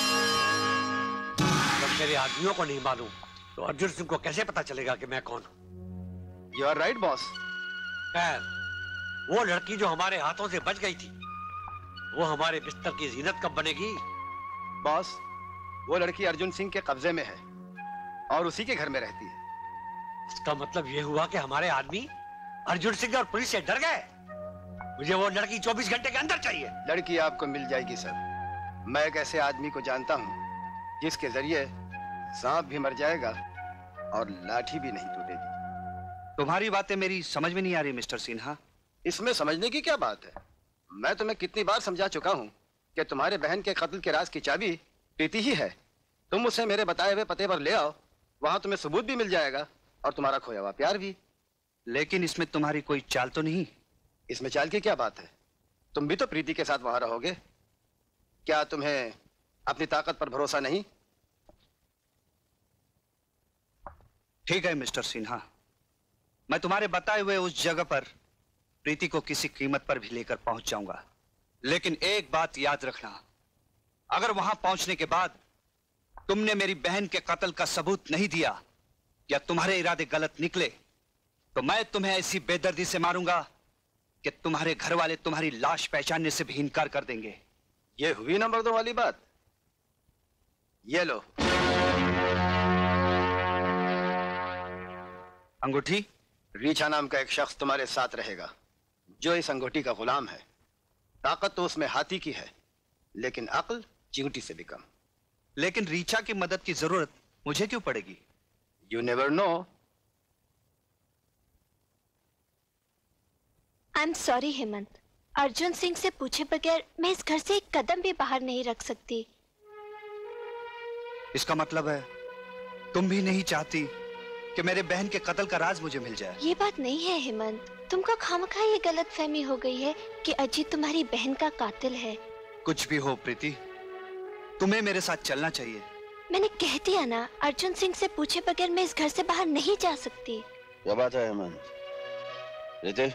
जब मेरे आदमियों को नहीं मालूम तो अर्जुन सिंह को कैसे पता चलेगा कि मैं कौन हूं? You are right boss. खैर, वो लड़की जो हमारे हाथों से बच गई थी, वो हमारे बिस्तर की जीनत कब बनेगी? बॉस, वो लड़की अर्जुन सिंह के कब्जे में है और उसी के घर में रहती है। इसका मतलब ये हुआ कि हमारे आदमी अर्जुन सिंह और पुलिस से डर गए। मुझे वो लड़की 24 घंटे के अंदर चाहिए। लड़की आपको मिल जाएगी सर। मैं एक ऐसे आदमी को जानता हूँ जिसके जरिए सांप भी मर जाएगा और लाठी भी नहीं टूटेगी। तुम्हारी बातें मेरी समझ में नहीं आ रही मिस्टर सिन्हा। इसमें समझने की क्या बात है? मैं तुम्हें कितनी बार समझा चुका हूँ कि तुम्हारे बहन के कत्ल के राज की चाबी प्रीति ही है। तुम उसे मेरे बताए हुए पते पर ले आओ, वहां तुम्हें सबूत भी मिल जाएगा और तुम्हारा खोया हुआ प्यार भी। लेकिन इसमें तुम्हारी कोई चाल तो नहीं? इसमें चाल की क्या बात है? तुम भी तो प्रीति के साथ वहां रहोगे। क्या तुम्हें अपनी ताकत पर भरोसा नहीं? ठीक है मिस्टर सिन्हा, मैं तुम्हारे बताए हुए उस जगह पर प्रीति को किसी कीमत पर भी लेकर पहुंच जाऊंगा। लेकिन एक बात याद रखना, अगर वहां पहुंचने के बाद तुमने मेरी बहन के कत्ल का सबूत नहीं दिया या तुम्हारे इरादे गलत निकले तो मैं तुम्हें ऐसी बेदर्दी से मारूंगा कि तुम्हारे घर वाले तुम्हारी लाश पहचानने से भी इनकार कर देंगे। ये हुई नंबर 2 वाली बात। ये लो अंगूठी। रीछा नाम का एक शख्स तुम्हारे साथ रहेगा जो इस अंगूठी का गुलाम है। ताकत तो उसमें हाथी की है लेकिन अक्ल चींटी से भी कम। लेकिन रीछा की मदद की जरूरत मुझे क्यों पड़ेगी? You never know. I am sorry Hemant, Arjun Singh से पूछे बगैर मैं इस घर से एक कदम भी बाहर नहीं रख सकती। इसका मतलब है तुम भी नहीं चाहती कि मेरे बहन के कत्ल का राज मुझे मिल जाए? ये बात नहीं है हेमंत, तुमको खामखा ये गलतफहमी हो गई है कि अजीत तुम्हारी बहन का कातिल है। कुछ भी हो प्रीति, तुम्हें मेरे साथ चलना चाहिए। मैंने कह दिया ना, अर्जुन सिंह से पूछे बगैर मैं इस घर से बाहर नहीं जा सकती। क्या बात है हेमंत? प्रीति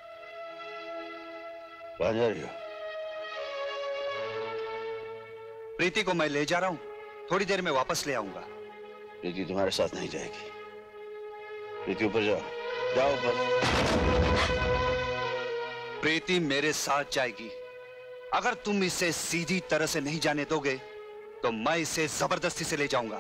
कहाँ जा रही हो? प्रीति को मैं ले जा रहा हूँ, थोड़ी देर में वापस ले आऊंगा। प्रीति तुम्हारे साथ नहीं जाएगी। प्रीति ऊपर जाओ, जाओ ऊपर। प्रीति मेरे साथ जाएगी। अगर तुम इसे सीधी तरह से नहीं जाने दोगे तो मैं इसे जबरदस्ती से ले जाऊंगा।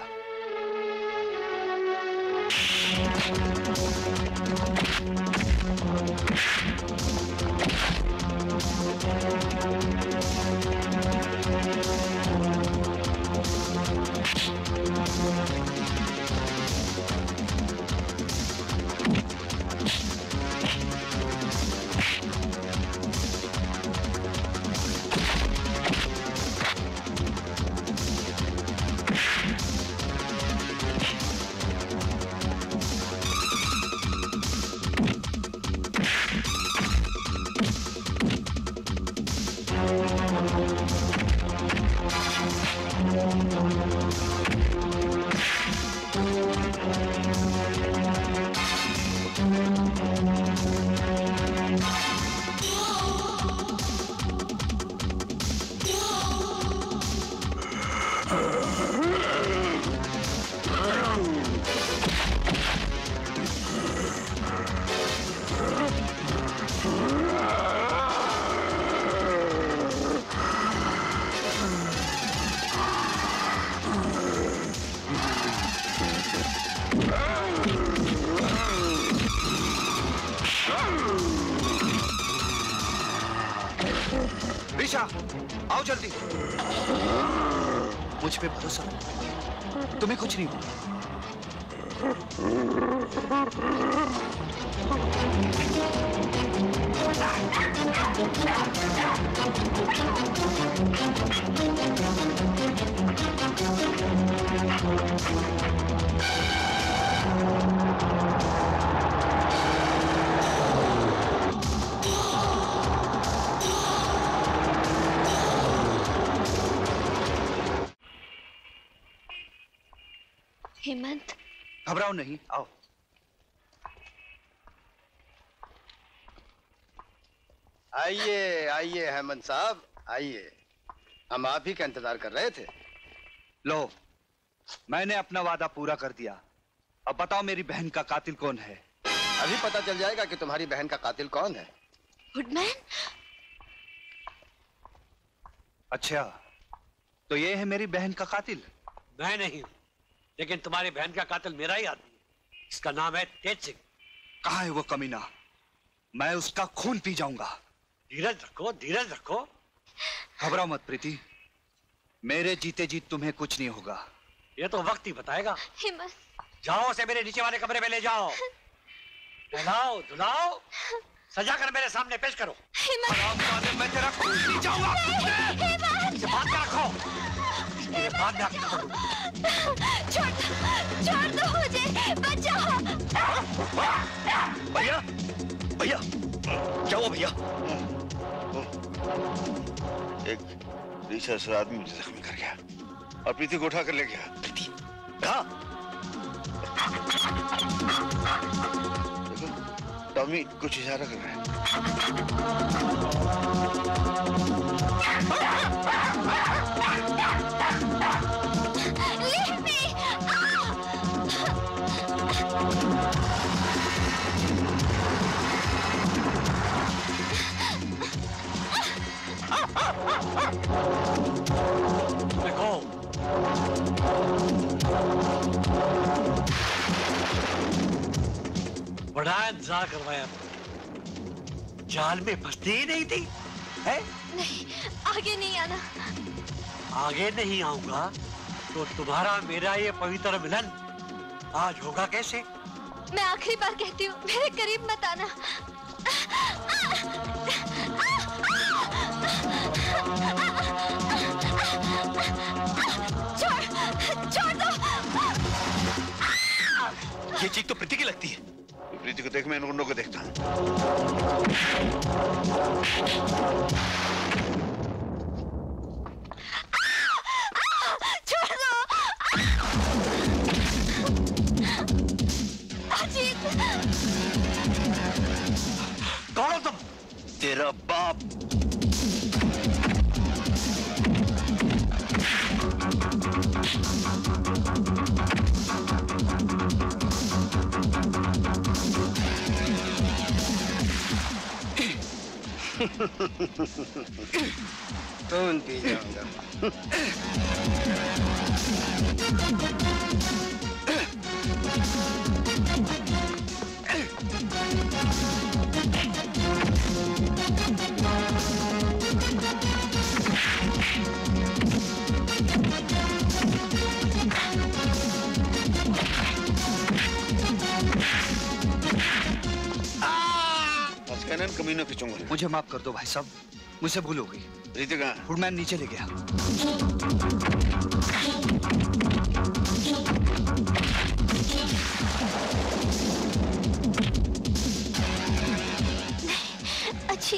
आओ जल्दी, मुझ पे भरोसा करो, तुम्हें कुछ नहीं होगा। हेमंत, घबराओ नहीं, आओ। आइए आइए हेमंत साहब, आइए। हम आप ही का इंतजार कर रहे थे। लो, मैंने अपना वादा पूरा कर दिया। अब बताओ मेरी बहन का कातिल कौन है? अभी पता चल जाएगा कि तुम्हारी बहन का कातिल कौन है। गुडमैन? अच्छा, तो ये है मेरी बहन का कातिल? मैं नहीं हूं, लेकिन तुम्हारी बहन का कातिल मेरा ही आदमी है। इसका नाम है तेज सिंह। कहाँ है वो कमीना? मैं उसका खून पी जाऊंगा। धीरज रखो, धीरज रखो। घबराओ मत प्रीति, मेरे जीते जी तुम्हें कुछ नहीं होगा। ये तो वक्त ही बताएगा। हेमंत, जाओ उसे मेरे नीचे वाले कमरे में ले जाओ, नहलाओ धुलाओ, सजा कर मेरे सामने पेश करो। मैं तेरा खून पी जाऊंगा। इसे बात में रखो, इसके बाद में आके छोड़ दो मुझे, बचाओ। भैया, भैया, क्या हुआ भैया? एक ऋषा से आदमी मुझे जख्मी कर गया और प्रीति को उठा कर ले गया। प्रीति कहाँ? देखो टॉमी कुछ इशारा कर रहा है। Leave me! देखो बड़ा इंतजार करवाया, जाल में फंसती ही नहीं थी है? नहीं, आगे नहीं आना। आगे नहीं आऊंगा तो तुम्हारा मेरा ये पवित्र मिलन आज होगा कैसे? मैं आखिरी बार कहती हूँ, मेरे करीब मत आना। छोड़ दो। ये चीख तो प्रीति की लगती है। प्रीति को देख, मैं इन गुंडों को देखता हूँ। छोड़ दो। अजीत। कौन हो तुम? तेरा बाप। कौन पी जाऊंगा? कमीनों के चुंगल। मुझे माफ कर दो भाई साहब, मुझसे भूल हो गई। प्रीति कहाँ? फूडमैन नीचे ले गया। अच्छी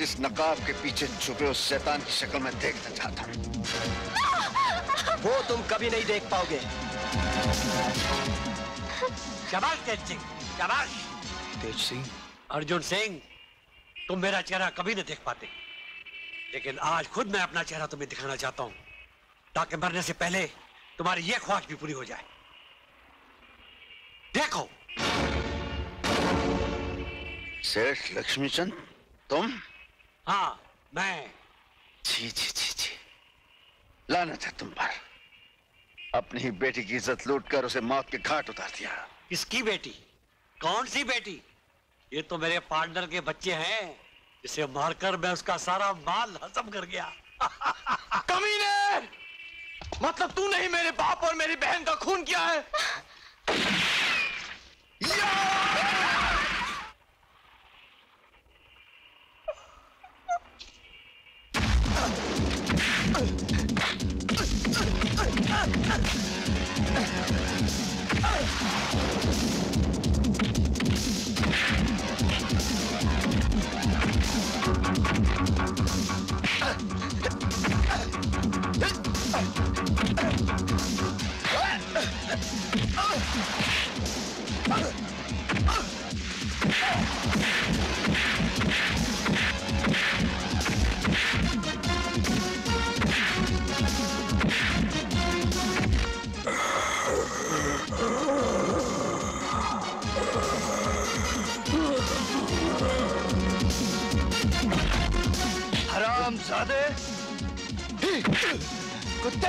जिस नकाब के पीछे छुपे उस शैतान की शक्ल में देखना चाहता हूँ। वो तुम कभी नहीं देख पाओगे। शाबाश तेज सिंह, शाबाश। तेज सिंह? अर्जुन सिंह, तुम मेरा चेहरा कभी नहीं देख पाते, लेकिन आज खुद मैं अपना चेहरा तुम्हें दिखाना चाहता हूँ, ताकि मरने से पहले तुम्हारी ये ख्वाहिश भी पूरी हो जाए। देखो। सेठ लक्ष्मीचंद, तुम? हाँ, मैं। जी जी जी जी, लानत है तुम पर। अपनी ही बेटी की इज्जत लूटकर उसे मौत के घाट उतार दिया। किसकी बेटी? कौन सी बेटी? ये तो मेरे पार्टनर के बच्चे हैं, जिसे मारकर मैं उसका सारा माल हजम कर गया। कमीने! मतलब तूने ही मेरे बाप और मेरी बहन का खून किया है? हरामजादे! कुत्ते!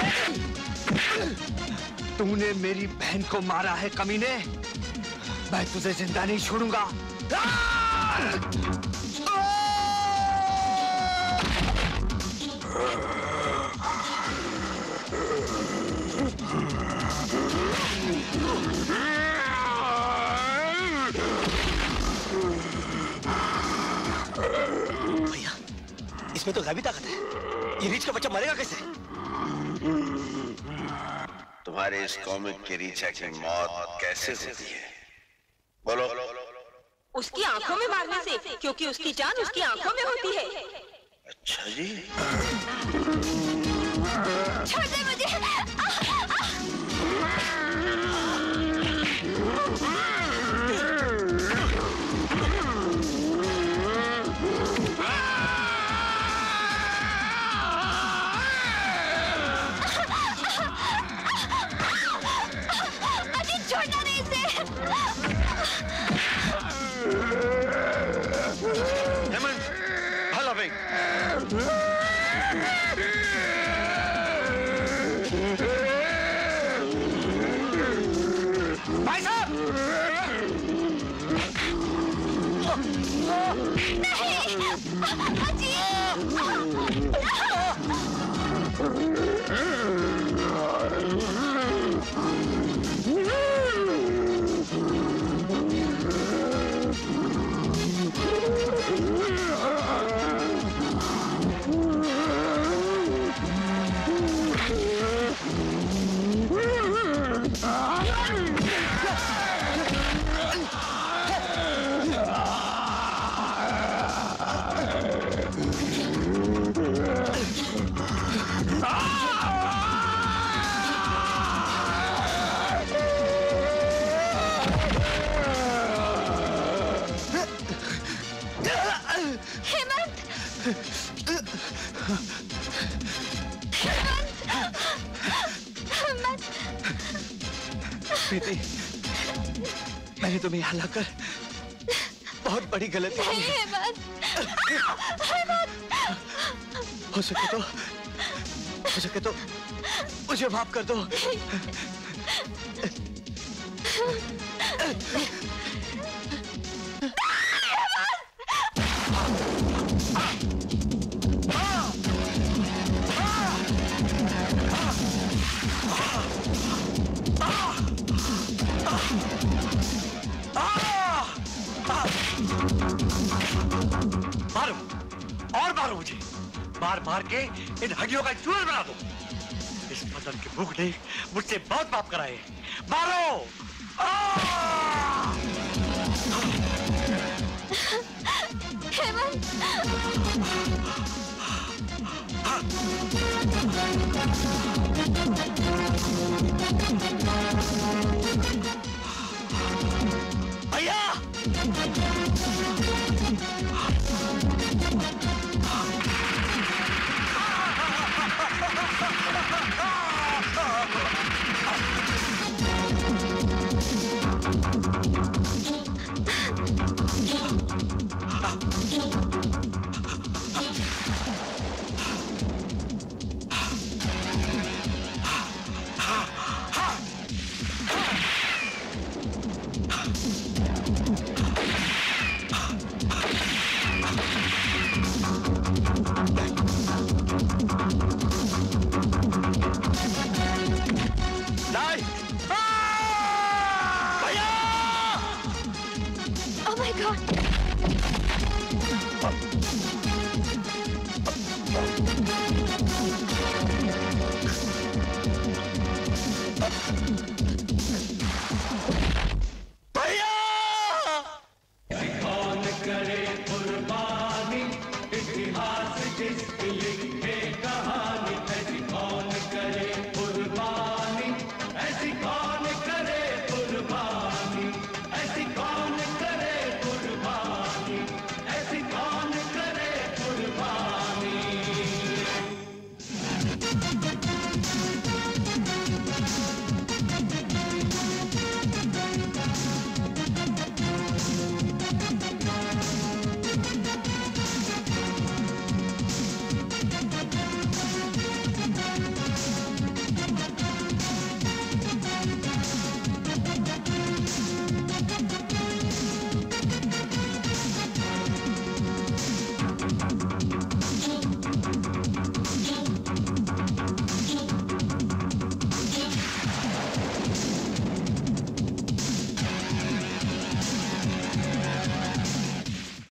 तूने मेरी बहन को मारा है कमीने। मैं तुझे जिंदा नहीं छोड़ूंगा। भैया, इसमें तो गायबी ताकत है। ये रीछ का बच्चा मरेगा कैसे? तुम्हारे इस कॉमिक के रीछा की मौत कैसे होती है? बोलो। उसकी आंखों में मारने से, क्योंकि उसकी जान उसकी आंखों में होती है। अच्छा जी। छोड़ दे मुझे। अजीत, छोड़ना नहीं इसे। हेमंत, हेलो भाई। भाई साहब! नहीं! प्रीति, मैंने तुम्हें यहाँ लाकर बहुत बड़ी गलती की है। हो सके तो मुझे माफ कर दो। मारो और मारो मुझे, मार मार के इन हड्डियों का चूरन बना दो। इस बदन की भूख ने मुझसे बहुत पाप कराए हैं। मारो! हेमंत!